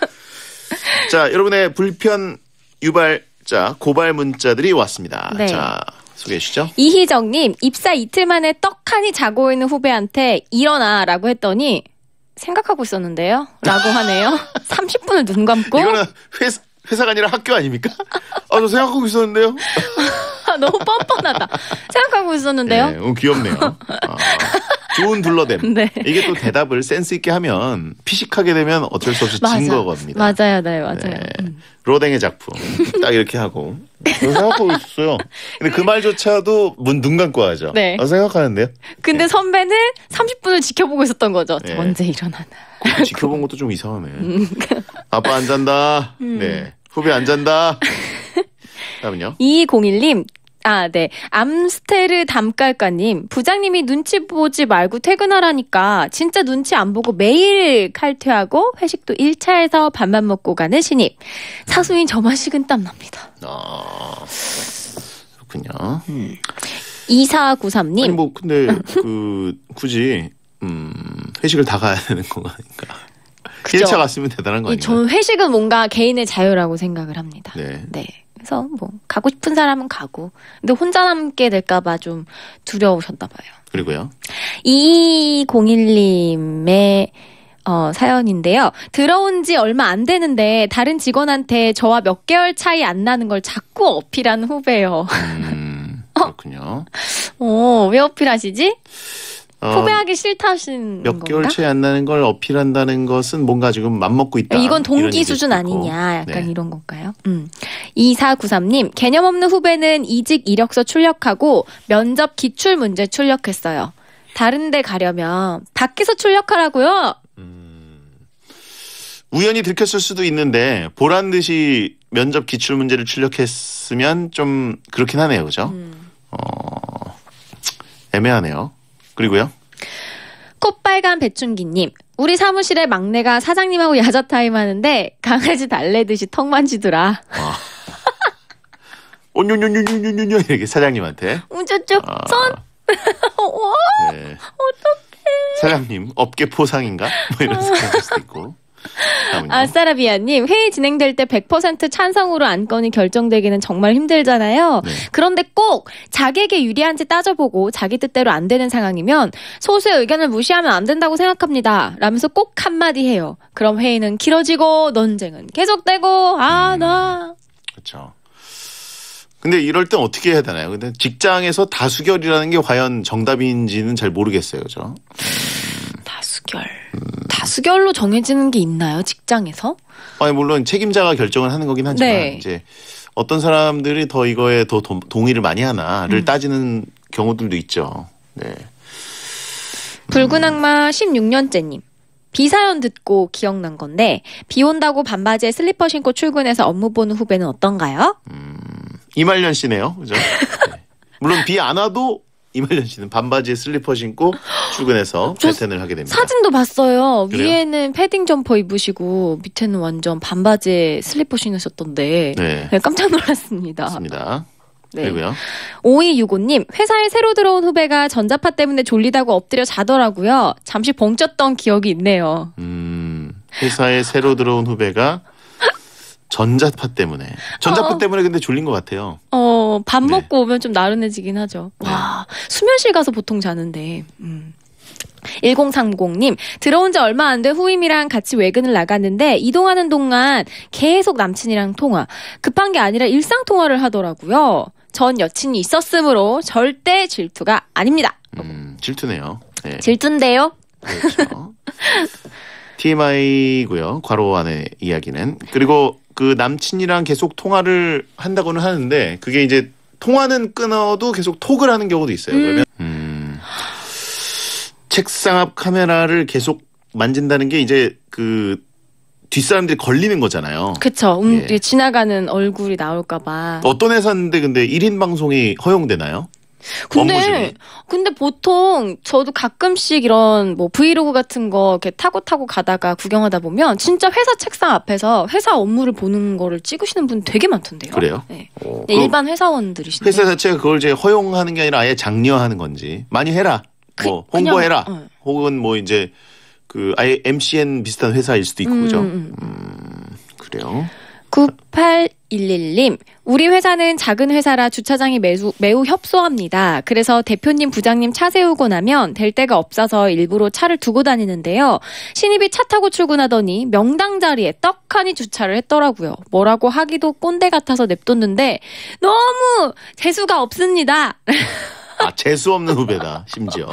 자, 여러분의 불편 유발자 고발 문자들이 왔습니다. 네. 자, 소개해 주시죠. 이희정님, 입사 이틀 만에 떡하니 자고 있는 후배한테 일어나라고 했더니 생각하고 있었는데요? 라고 하네요. 30분을 눈 감고. 이거는 회사가 아니라 학교 아닙니까? 저 생각하고 있었는데요. 너무 뻔뻔하다. 생각하고 있었는데요. 네, 귀엽네요. 좋은 둘러댐. 네. 이게 또 대답을 센스 있게 하면 피식하게 되면 어쩔 수 없이 진 거겁니다. 맞아요. 맞아요. 네. 로댕의 작품. 딱 이렇게 하고. 생각하고 있었어요. 근데 그 말조차도 눈 감고 하죠. 네. 생각하는데요. 근데 선배는 30분을 지켜보고 있었던 거죠. 네. 언제 일어나나. 지켜본 것도 좀 이상하네. 아빠 안 잔다. 네. 후배 안 잔다. 다음은요. 2201님. 네. 암스테르 담깔까님. 부장님이 눈치 보지 말고 퇴근하라니까 진짜 눈치 안 보고 매일 칼퇴하고 회식도 1차에서 밥만 먹고 가는 신입. 사수인 저만 식은땀 납니다. 그렇군요. 2493님. 아니 뭐 근데 굳이 회식을 다 가야 되는 거 아닌가. 1차 갔으면 대단한 거 아닌가요? 저는 회식은 뭔가 개인의 자유라고 생각을 합니다. 네. 그래서 뭐 가고 싶은 사람은 가고. 근데 혼자 남게 될까봐 좀 두려우셨나 봐요. 그리고요. 2201님의 사연인데요. 들어온 지 얼마 안 되는데 다른 직원한테 저와 몇 개월 차이 안 나는 걸 자꾸 어필하는 후배예요. 그렇군요. 왜 어필하시지? 후배하기 싫다신 몇 건가? 개월 차이 안 나는 걸 어필한다는 것은 뭔가 지금 맘먹고 있다. 이건 동기 수준 아니냐. 약간 이런 건가요? 2493님. 개념 없는 후배는 이직 이력서 출력하고 면접 기출 문제 출력했어요. 다른 데 가려면 밖에서 출력하라고요. 우연히 들켰을 수도 있는데 보란 듯이 면접 기출 문제를 출력했으면 좀 그렇긴 하네요. 그죠? 애매하네요. 그리고요. 꽃빨간 배춘기님. 우리 사무실에 막내가 사장님하고 야자 타임 하는데 강아지 달래듯이 턱 만지더라. 온뇸뇸뇸뇸뇸 이렇게 사장님한테. 우쭈쭈 손. 네. 어떡해. 사장님 어깨 포상인가? 뭐 이런 생각할 수도 있고. 아싸라비아님, 회의 진행될 때 100% 찬성으로 안건이 결정되기는 정말 힘들잖아요. 네. 그런데 꼭 자기에게 유리한지 따져보고 자기 뜻대로 안 되는 상황이면 소수의 의견을 무시하면 안 된다고 생각합니다. 라면서 꼭 한마디 해요. 그럼 회의는 길어지고 논쟁은 계속되고 그렇죠. 근데 이럴 땐 어떻게 해야 되나요? 근데 직장에서 다수결이라는 게 과연 정답인지는 잘 모르겠어요. 그죠? 다수결로 정해지는 게 있나요? 직장에서? 아니 물론 책임자가 결정을 하는 거긴 하지만 네. 이제 어떤 사람들이 더 이거에 더 동의를 많이 하나를 따지는 경우들도 있죠. 네. 붉은 악마 16년째님. 비사연 듣고 기억난 건데 비 온다고 반바지에 슬리퍼 신고 출근해서 업무 보는 후배는 어떤가요? 이말년 씨네요. 그죠? 네. 물론 비 안 와도 이말년 씨는 반바지에 슬리퍼 신고 출근해서 배텐을 하게 됩니다. 사진도 봤어요. 그래요? 위에는 패딩 점퍼 입으시고 밑에는 완전 반바지에 슬리퍼 신으셨던데 네. 깜짝 놀랐습니다. 맞습니다. 네. 그리고요. 5265님, 회사에 새로 들어온 후배가 전자파 때문에 졸리다고 엎드려 자더라고요. 잠시 벙쪘던 기억이 있네요. 회사에 새로 들어온 후배가 전자파 때문에. 전자파 때문에 근데 졸린 것 같아요. 밥 먹고 오면 좀 나른해지긴 하죠. 와, 수면실 가서 보통 자는데. 1030님, 들어온 지 얼마 안 된 후임이랑 같이 외근을 나갔는데 이동하는 동안 계속 남친이랑 통화. 급한 게 아니라 일상 통화를 하더라고요. 전 여친이 있었으므로 절대 질투가 아닙니다. 질투네요. 네. 질투인데요? 그렇죠. TMI고요. 괄호 안의 이야기는. 그리고 그 남친이랑 계속 통화를 한다고는 하는데 그게 이제 통화는 끊어도 계속 톡을 하는 경우도 있어요. 그러면 책상 앞 카메라를 계속 만진다는 게 이제 그 뒷사람들이 걸리는 거잖아요. 그쵸. 지나가는 얼굴이 나올까봐. 어떤 회사인데 근데 1인 방송이 허용되나요? 근데 보통 저도 가끔씩 이런 뭐 브이로그 같은 거 이렇게 타고 가다가 구경하다 보면 진짜 회사 책상 앞에서 회사 업무를 보는 거를 찍으시는 분 되게 많던데요. 그래요? 네. 일반 회사원들이신데. 회사 자체가 그걸 이제 허용하는 게 아니라 아예 장려하는 건지. 많이 해라. 뭐 홍보해라. 혹은 뭐 이제 그 아예 MCN 비슷한 회사일 수도 있고 그죠? 그래요. 9811님, 우리 회사는 작은 회사라 주차장이 매우 협소합니다. 그래서 대표님, 부장님 차 세우고 나면 될 데가 없어서 일부러 차를 두고 다니는데요. 신입이 차 타고 출근하더니 명당 자리에 떡하니 주차를 했더라고요. 뭐라고 하기도 꼰대 같아서 냅뒀는데 너무 재수가 없습니다. 재수 없는 후배다, 심지어.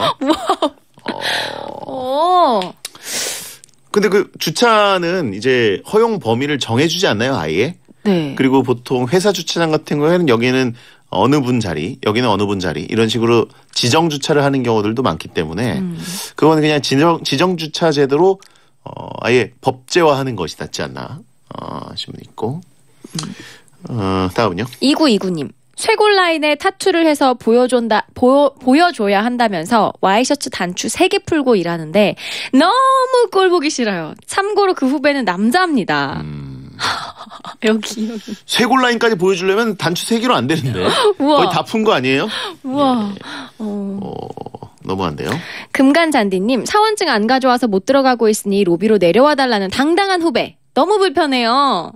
근데 그 주차는 이제 허용 범위를 정해주지 않나요, 아예? 네. 그리고 보통 회사 주차장 같은 경우에는 여기는 어느 분 자리, 여기는 어느 분 자리 이런 식으로 지정 주차를 하는 경우들도 많기 때문에 그거는 그냥 지정 주차 제도로 아예 법제화하는 것이 낫지 않나 싶은 분 있고. 다음은요. 2929님. 쇄골 라인에 타투를 해서 보여줘야 한다면서 와이셔츠 단추 3개 풀고 일하는데 너무 꼴 보기 싫어요. 참고로 그 후배는 남자입니다. 여기. 쇄골 라인까지 보여주려면 단추 3개로 안 되는데. 우와. 거의 다 푼 거 아니에요? 우와. 너무한데요. 금간잔디님, 사원증 안 가져와서 못 들어가고 있으니 로비로 내려와 달라는 당당한 후배. 너무 불편해요.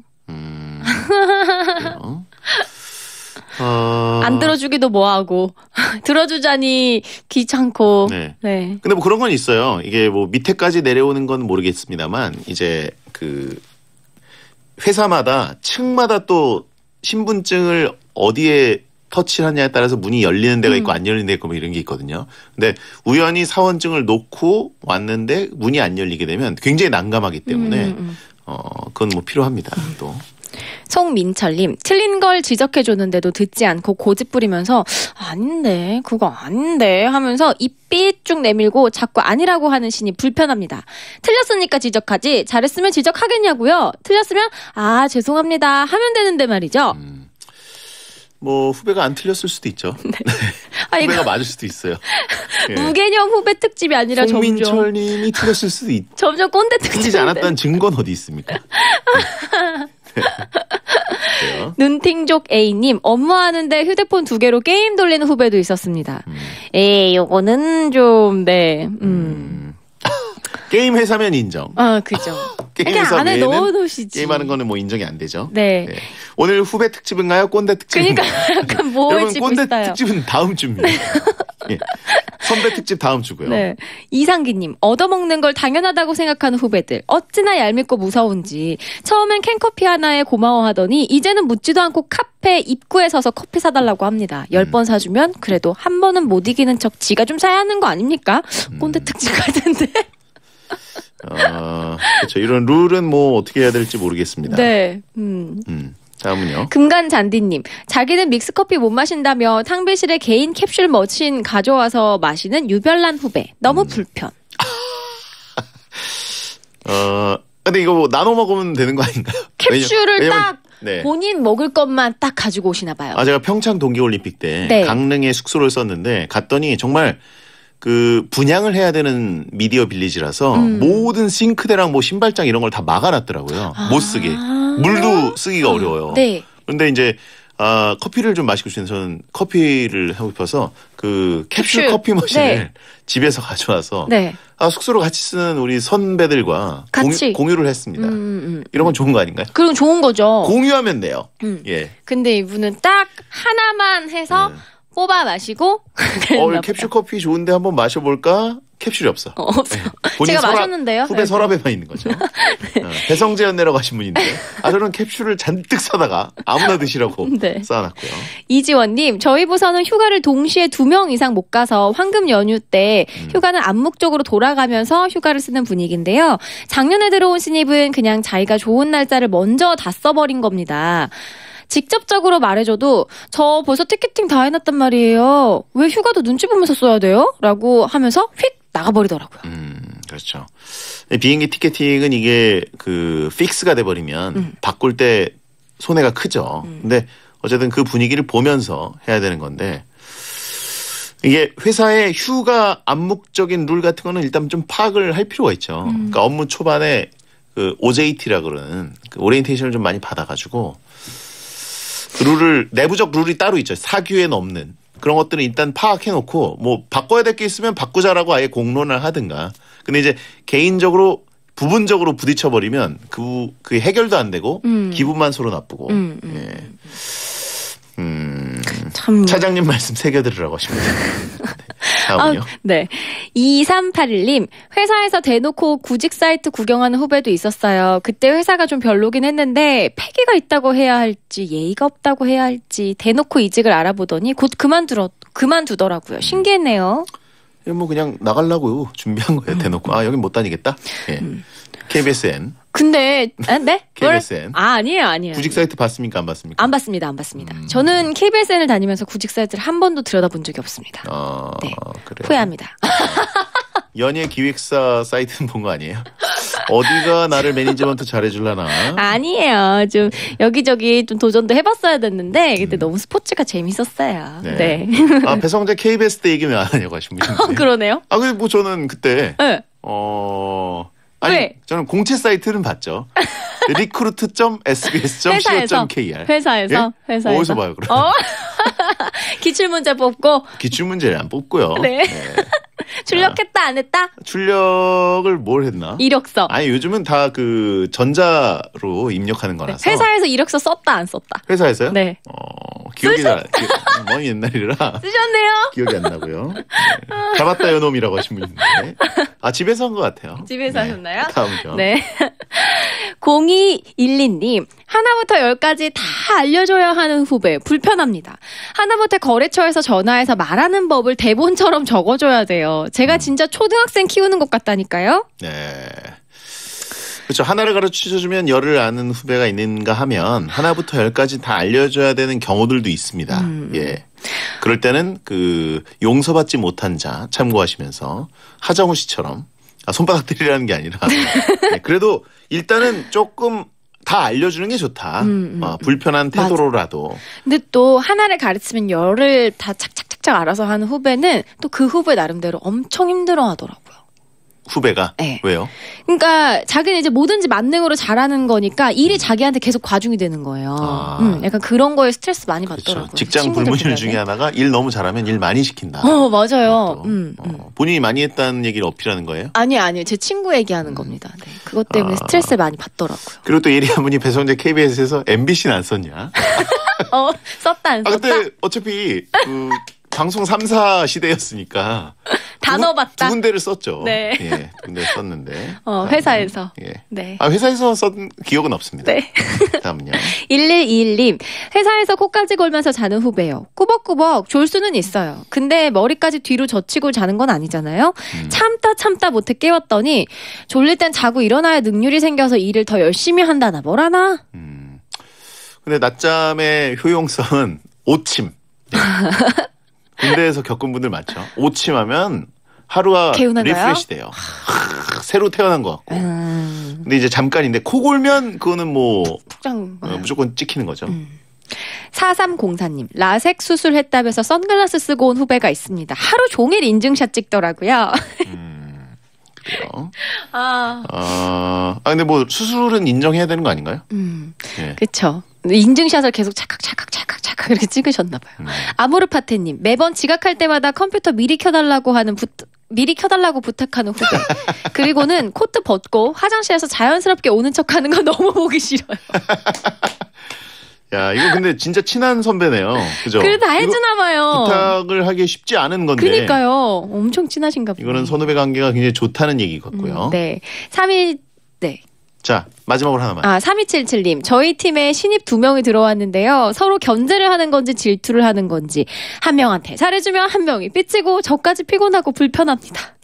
안 들어주기도 뭐하고 들어주자니 귀찮고. 네. 근데 뭐 그런 건 있어요. 이게 뭐 밑에까지 내려오는 건 모르겠습니다만 이제 그 회사마다 층마다 또 신분증을 어디에 터치하냐에 따라서 문이 열리는 데가 있고 안 열리는 데가 있고 뭐 이런 게 있거든요. 근데 우연히 사원증을 놓고 왔는데 문이 안 열리게 되면 굉장히 난감하기 때문에 그건 뭐 필요합니다. 또. 송민철님, 틀린 걸 지적해줬는데도 듣지 않고 고집 부리면서 아닌데 그거 아닌데 하면서 입 삐쭉 내밀고 자꾸 아니라고 하는 신이 불편합니다. 틀렸으니까 지적하지 잘했으면 지적하겠냐고요. 틀렸으면 아 죄송합니다 하면 되는데 말이죠. 뭐 후배가 안 틀렸을 수도 있죠. 네. 후배가 맞을 수도 있어요. 예. 무개념 후배 특집이 아니라 송민철님이 틀렸을 수도 있죠. 점점 꼰대 특집이 틀리지 않았다는 증거는 어디 있습니까? 눈팅족 A님, 업무하는데 휴대폰 2개로 게임 돌리는 후배도 있었습니다. 요거는 좀 게임 회사면 인정. 아, 그죠. 게임 회사 안에 넣어놓으시지. 게임하는 거는 뭐 인정이 안 되죠. 네. 네. 오늘 후배 특집인가요? 꼰대 특집인가요? 그러니까 약간 뭐에 여러분 짚고 꼰대 있어요. 특집은 다음 주입니다. 예. 선배 특집 다음 주고요. 네. 이상기님, 얻어먹는 걸 당연하다고 생각하는 후배들. 어찌나 얄밉고 무서운지. 처음엔 캔커피 하나에 고마워하더니 이제는 묻지도 않고 카페 입구에 서서 커피 사달라고 합니다. 10번 사주면 그래도 한 번은 못 이기는 척 지가 좀 사야 하는 거 아닙니까? 꼰대 특집 같은데. 그렇죠. 이런 룰은 뭐 어떻게 해야 될지 모르겠습니다. 네. 다음은요. 금간잔디님, 자기는 믹스커피 못 마신다며 탕비실에 개인 캡슐 머신 가져와서 마시는 유별난 후배. 너무 불편. 근데 이거 뭐 나눠 먹으면 되는 거 아닌가요? 캡슐을 딱 네. 본인 먹을 것만 딱 가지고 오시나 봐요. 제가 평창 동계올림픽 때 네. 강릉에 숙소를 썼는데 갔더니 정말 그 분양을 해야 되는 미디어 빌리지라서 모든 싱크대랑 뭐 신발장 이런 걸 다 막아놨더라고요. 못 쓰게. 물도 쓰기가 어려워요. 네. 그런데 이제 커피를 좀 마시고 싶은데 저는 커피를 하고 싶어서 그 캡슐 커피 머신을 네. 집에서 가져와서 네. 숙소로 같이 쓰는 우리 선배들과 같이 공유를 했습니다. 이런 건 좋은 거 아닌가요? 그럼 좋은 거죠. 공유하면 돼요. 예. 근데 이분은 딱 하나만 해서 뽑아 마시고 캡슐 커피 좋은데 한번 마셔볼까? 캡슐이 없어. 없어. 본인 제가 마셨는데요. 후배 서랍에만 있는 거죠. 배성재 연내라고 하신 분인데 저는 캡슐을 잔뜩 사다가 아무나 드시라고 쌓아놨고요. 이지원님, 저희 부서는 휴가를 동시에 2명 이상 못 가서 황금 연휴 때 휴가는 암묵적으로 돌아가면서 휴가를 쓰는 분위기인데요. 작년에 들어온 신입은 그냥 자기가 좋은 날짜를 먼저 다 써버린 겁니다. 직접적으로 말해줘도 저 벌써 티켓팅 다 해놨단 말이에요. 왜 휴가도 눈치 보면서 써야 돼요? 라고 하면서 휙 나가버리더라고요. 그렇죠. 비행기 티켓팅은 이게 그 픽스가 돼버리면 바꿀 때 손해가 크죠. 근데 어쨌든 그 분위기를 보면서 해야 되는 건데 이게 회사의 휴가 암묵적인 룰 같은 거는 일단 좀 파악을 할 필요가 있죠. 그러니까 업무 초반에 그 OJT라 그러는 그 오리엔테이션을 좀 많이 받아가지고 그 룰을 내부적 룰이 따로 있죠. 사규에는 없는 그런 것들은 일단 파악해놓고 뭐 바꿔야 될 게 있으면 바꾸자라고 아예 공론을 하든가. 근데 이제 개인적으로 부분적으로 부딪혀버리면 그 해결도 안 되고 기분만 서로 나쁘고. 예. 참 차장님 말씀 새겨들으라고 하십니다. 다음은요. 네. 2381님, 회사에서 대놓고 구직 사이트 구경하는 후배도 있었어요. 그때 회사가 좀 별로긴 했는데 패기가 있다고 해야 할지 예의가 없다고 해야 할지 대놓고 이직을 알아보더니 곧 그만두더라고요. 신기했네요. 뭐 그냥 나가려고 준비한 거예요. 대놓고 여긴 못 다니겠다. 예. KBSN. 근데 네? KBSN. 아니에요. 구직 사이트 봤습니까? 안 봤습니까? 안 봤습니다. 저는 KBSN을 다니면서 구직 사이트를 한 번도 들여다본 적이 없습니다. 네. 그래요. 후회합니다. 연예 기획사 사이트는 본 거 아니에요? 어디가 나를 매니지먼트 잘해줄라나? 아니에요. 좀 여기저기 좀 도전도 해봤어야 됐는데 그때 너무 스포츠가 재밌었어요. 네. 배성재 KBS 때 얘기 왜 안 하냐고 하신 분인데. 그러네요. 근데 뭐 저는 그때 왜? 저는 공채 사이트는 봤죠. recruit.sbs.co.kr 회사에서? 예? 어디서 봐요, 그럼? 기출문제 뽑고? 기출문제를 안 뽑고요. 네. 출력했다, 안 했다? 출력을 뭘 했나? 이력서. 아니, 요즘은 다 그 전자로 입력하는 거라서. 회사에서 이력서 썼다, 안 썼다? 회사에서요? 네. 기억이 너무 옛날이라. 쓰셨네요? 기억이 안 나고요. 네. 잡았다 요놈이라고 하신 분인데. 집에서 한 것 같아요. 집에서 하셨나요? 다음이요. 네. 0212님, 하나부터 10까지 다 알려줘야 하는 후배, 불편합니다. 하나부터 거래처에서 전화해서 말하는 법을 대본처럼 적어줘야 돼요. 제가 진짜 초등학생 키우는 것 같다니까요? 네. 그렇죠. 하나를 가르쳐주면 열을 아는 후배가 있는가 하면 하나부터 열까지 다 알려줘야 되는 경우들도 있습니다. 예. 그럴 때는 그 용서받지 못한 자 참고하시면서 하정우 씨처럼 손바닥 들이라는 게 아니라 네, 그래도 일단은 조금 다 알려주는 게 좋다. 불편한 태도로라도. 맞아. 근데 또 하나를 가르치면 열을 다 착착착착 알아서 하는 후배는 또 그 후배 나름대로 엄청 힘들어하더라고요. 후배가? 네. 왜요? 그러니까 자기는 이제 뭐든지 만능으로 잘하는 거니까 일이 자기한테 계속 과중이 되는 거예요. 약간 그런 거에 스트레스 많이 받더라고요. 그렇죠. 직장 불문율 중에 하나가 일 너무 잘하면 일 많이 시킨다. 맞아요. 본인이 많이 했다는 얘기를 어필하는 거예요? 아니요. 제 친구 얘기하는 겁니다. 네. 그것 때문에 스트레스를 많이 받더라고요. 그리고 또 예리한 분이 배성재 KBS에서 MBC는 안 썼냐? 썼다 안 썼다? 근데 어차피 그 방송 3사 시대였으니까 다 넣어봤다. 두 군데를 썼죠. 네. 예, 두 군데 썼는데. 회사에서. 예. 네. 회사에서 쓴 기억은 없습니다. 네. 다음은요. 1121님. 회사에서 코까지 골면서 자는 후배요. 꾸벅꾸벅 졸 수는 있어요. 근데 머리까지 뒤로 젖히고 자는 건 아니잖아요. 참다 못해 깨웠더니 졸릴 땐 자고 일어나야 능률이 생겨서 일을 더 열심히 한다나 뭐라나. 근데 낮잠의 효용성은 오침. 네. 군대에서 겪은 분들 많죠. 오침하면 하루가 리프레시 돼요. 새로 태어난 것 같고. 근데 이제 잠깐인데 코 골면 그거는 뭐 무조건 찍히는 거죠. 4304님. 라섹 수술했다면서 선글라스 쓰고 온 후배가 있습니다. 하루 종일 인증샷 찍더라고요. 그래요. 근데 뭐 수술은 인정해야 되는 거 아닌가요? 예. 그렇죠. 인증샷을 계속 찰칵 이렇게 찍으셨나 봐요. 아모르파테님. 매번 지각할 때마다 컴퓨터 미리 켜달라고 부탁하는 후배. 그리고는 코트 벗고 화장실에서 자연스럽게 오는 척하는 거 너무 보기 싫어요. 야, 이거 근데 진짜 친한 선배네요. 그죠? 그래 다 해주나 봐요. 부탁을 하기 쉽지 않은 건데. 그러니까요. 엄청 친하신가 봐요. 이거는 선후배 관계가 굉장히 좋다는 얘기 같고요. 네. 네. 자, 마지막으로 하나만. 3277님. 저희 팀에 신입 2명이 들어왔는데요. 서로 견제를 하는 건지 질투를 하는 건지 한 명한테 잘해주면 한 명이 삐치고 저까지 피곤하고 불편합니다.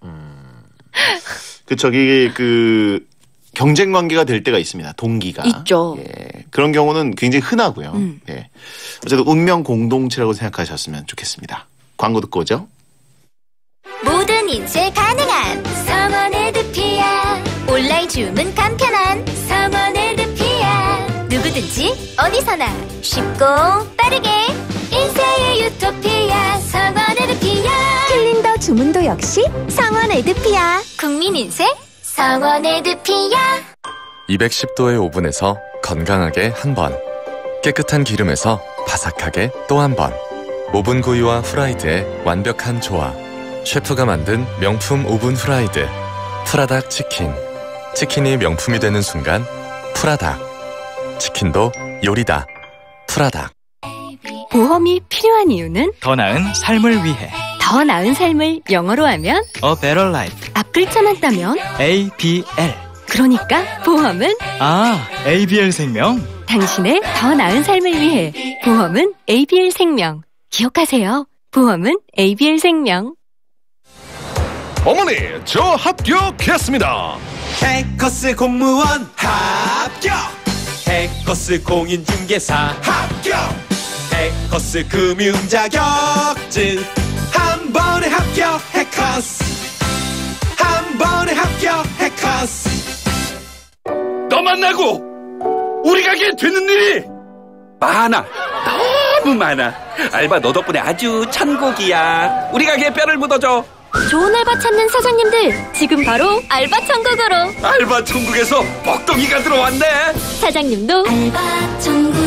저기 경쟁 관계가 될 때가 있습니다. 동기가. 있죠. 예, 그런 경우는 굉장히 흔하고요. 예. 어쨌든 운명 공동체라고 생각하셨으면 좋겠습니다. 광고 듣고 오죠. 모든 인쇄 가능한 성원에드피아. 온라인 주문 간편한 성원에드피아. 누구든지 어디서나 쉽고 빠르게 인쇄의 유토피아 성원에드피아. 킬링더 주문도 역시 성원에드피아. 국민인쇄 성원에드피아. 210도의 오븐에서 건강하게 한 번, 깨끗한 기름에서 바삭하게 또 한 번. 오븐 구이와 후라이드의 완벽한 조화. 셰프가 만든 명품 오븐 후라이드. 프라닭 치킨. 치킨이 명품이 되는 순간 프라닭. 치킨도 요리다. 프라닭. 보험이 필요한 이유는 더 나은 삶을 위해. 더 나은 삶을 영어로 하면 A better life. 앞글자만 따면 ABL. 그러니까 보험은 ABL 생명. 당신의 더 나은 삶을 위해. 보험은 ABL 생명. 기억하세요. 보험은 ABL 생명. 어머니, 저 합격했습니다. 해커스 공무원 합격. 해커스 공인중개사 합격. 해커스 금융자격증 한 번에 합격. 해커스 한 번에 합격. 해커스. 너 만나고 우리 가게에 되는 일이 많아. 너무 많아. 알바 너 덕분에 아주 천국이야. 우리 가게에 뼈를 묻어줘. 좋은 알바 찾는 사장님들 지금 바로 알바 천국으로. 알바 천국에서 먹덩이가 들어왔네. 사장님도 알바 천국.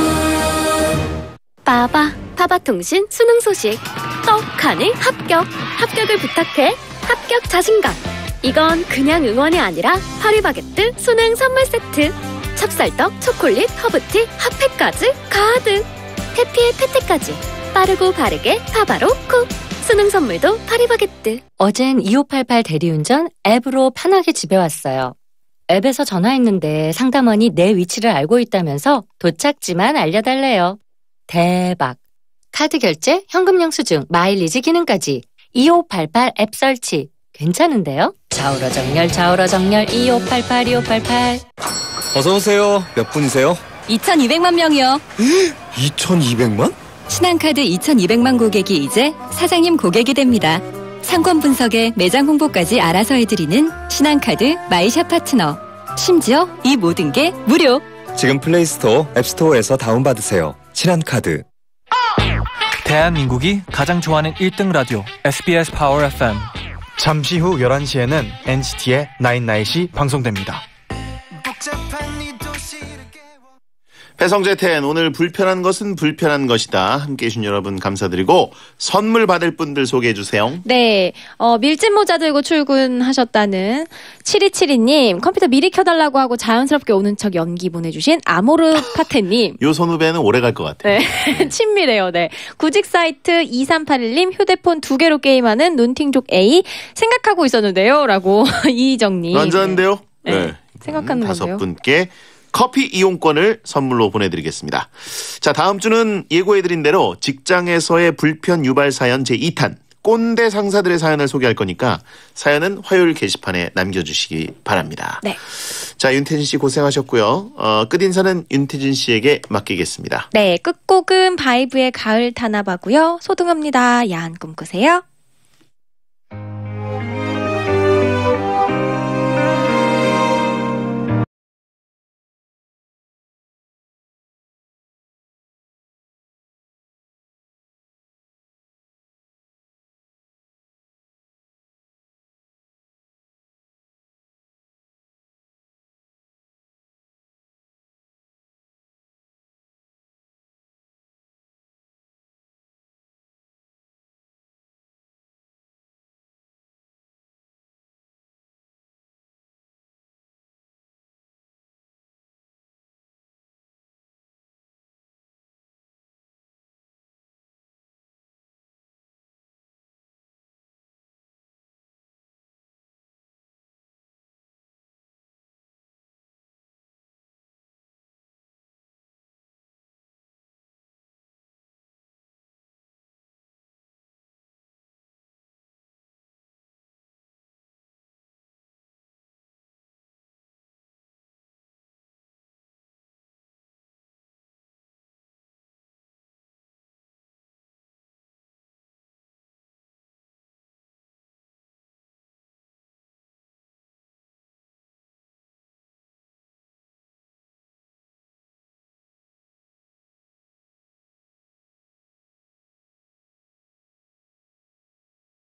파바통신 수능 소식. 떡하니 합격. 합격을 부탁해. 합격 자신감. 이건 그냥 응원이 아니라 파리바게뜨 수능 선물 세트. 찹쌀떡, 초콜릿, 허브티, 핫팩까지 가득. 해피의 패테까지. 빠르고 바르게 파바로 쿡. 수능 선물도 파리바게뜨. 어젠 2588 대리운전 앱으로 편하게 집에 왔어요. 앱에서 전화했는데 상담원이 내 위치를 알고 있다면서 도착지만 알려달래요. 대박. 카드 결제, 현금 영수증, 마일리지 기능까지 2588 앱 설치. 괜찮은데요? 좌우로 정렬 2588 2588. 어서오세요. 몇 분이세요? 2200만 명이요. 2200만? 신한카드 2200만 고객이 이제 사장님 고객이 됩니다. 상권 분석에 매장 홍보까지 알아서 해드리는 신한카드 마이샵 파트너. 심지어 이 모든 게 무료. 지금 플레이스토어, 앱스토어에서 다운받으세요. 신한카드. 대한민국이 가장 좋아하는 1등 라디오 SBS 파워 FM. 잠시 후 11시에는 NCT의 나인 나잇이 방송됩니다. 배성재 텐 오늘 불편한 것은 불편한 것이다. 함께해 주신 여러분 감사드리고 선물 받을 분들 소개해 주세요. 네. 밀짚 모자 들고 출근하셨다는 7272님, 컴퓨터 미리 켜달라고 하고 자연스럽게 오는 척 연기 보내주신 아모르 파테님. 요 선후배는 오래 갈 것 같아요. 네. 친밀해요. 네. 구직 사이트 2381님, 휴대폰 2개로 게임하는 눈팅족 A 생각하고 있었는데요. 라고 이희정님. 완전한데요? 네. 생각하는 건데요. 5분께 커피 이용권을 선물로 보내드리겠습니다. 자, 다음 주는 예고해드린 대로 직장에서의 불편 유발 사연 제2탄 꼰대 상사들의 사연을 소개할 거니까 사연은 화요일 게시판에 남겨주시기 바랍니다. 네. 자, 윤태진 씨 고생하셨고요. 끝인사는 윤태진 씨에게 맡기겠습니다. 네, 끝곡은 바이브의 가을 타나바고요. 소등합니다. 야한 꿈 꾸세요.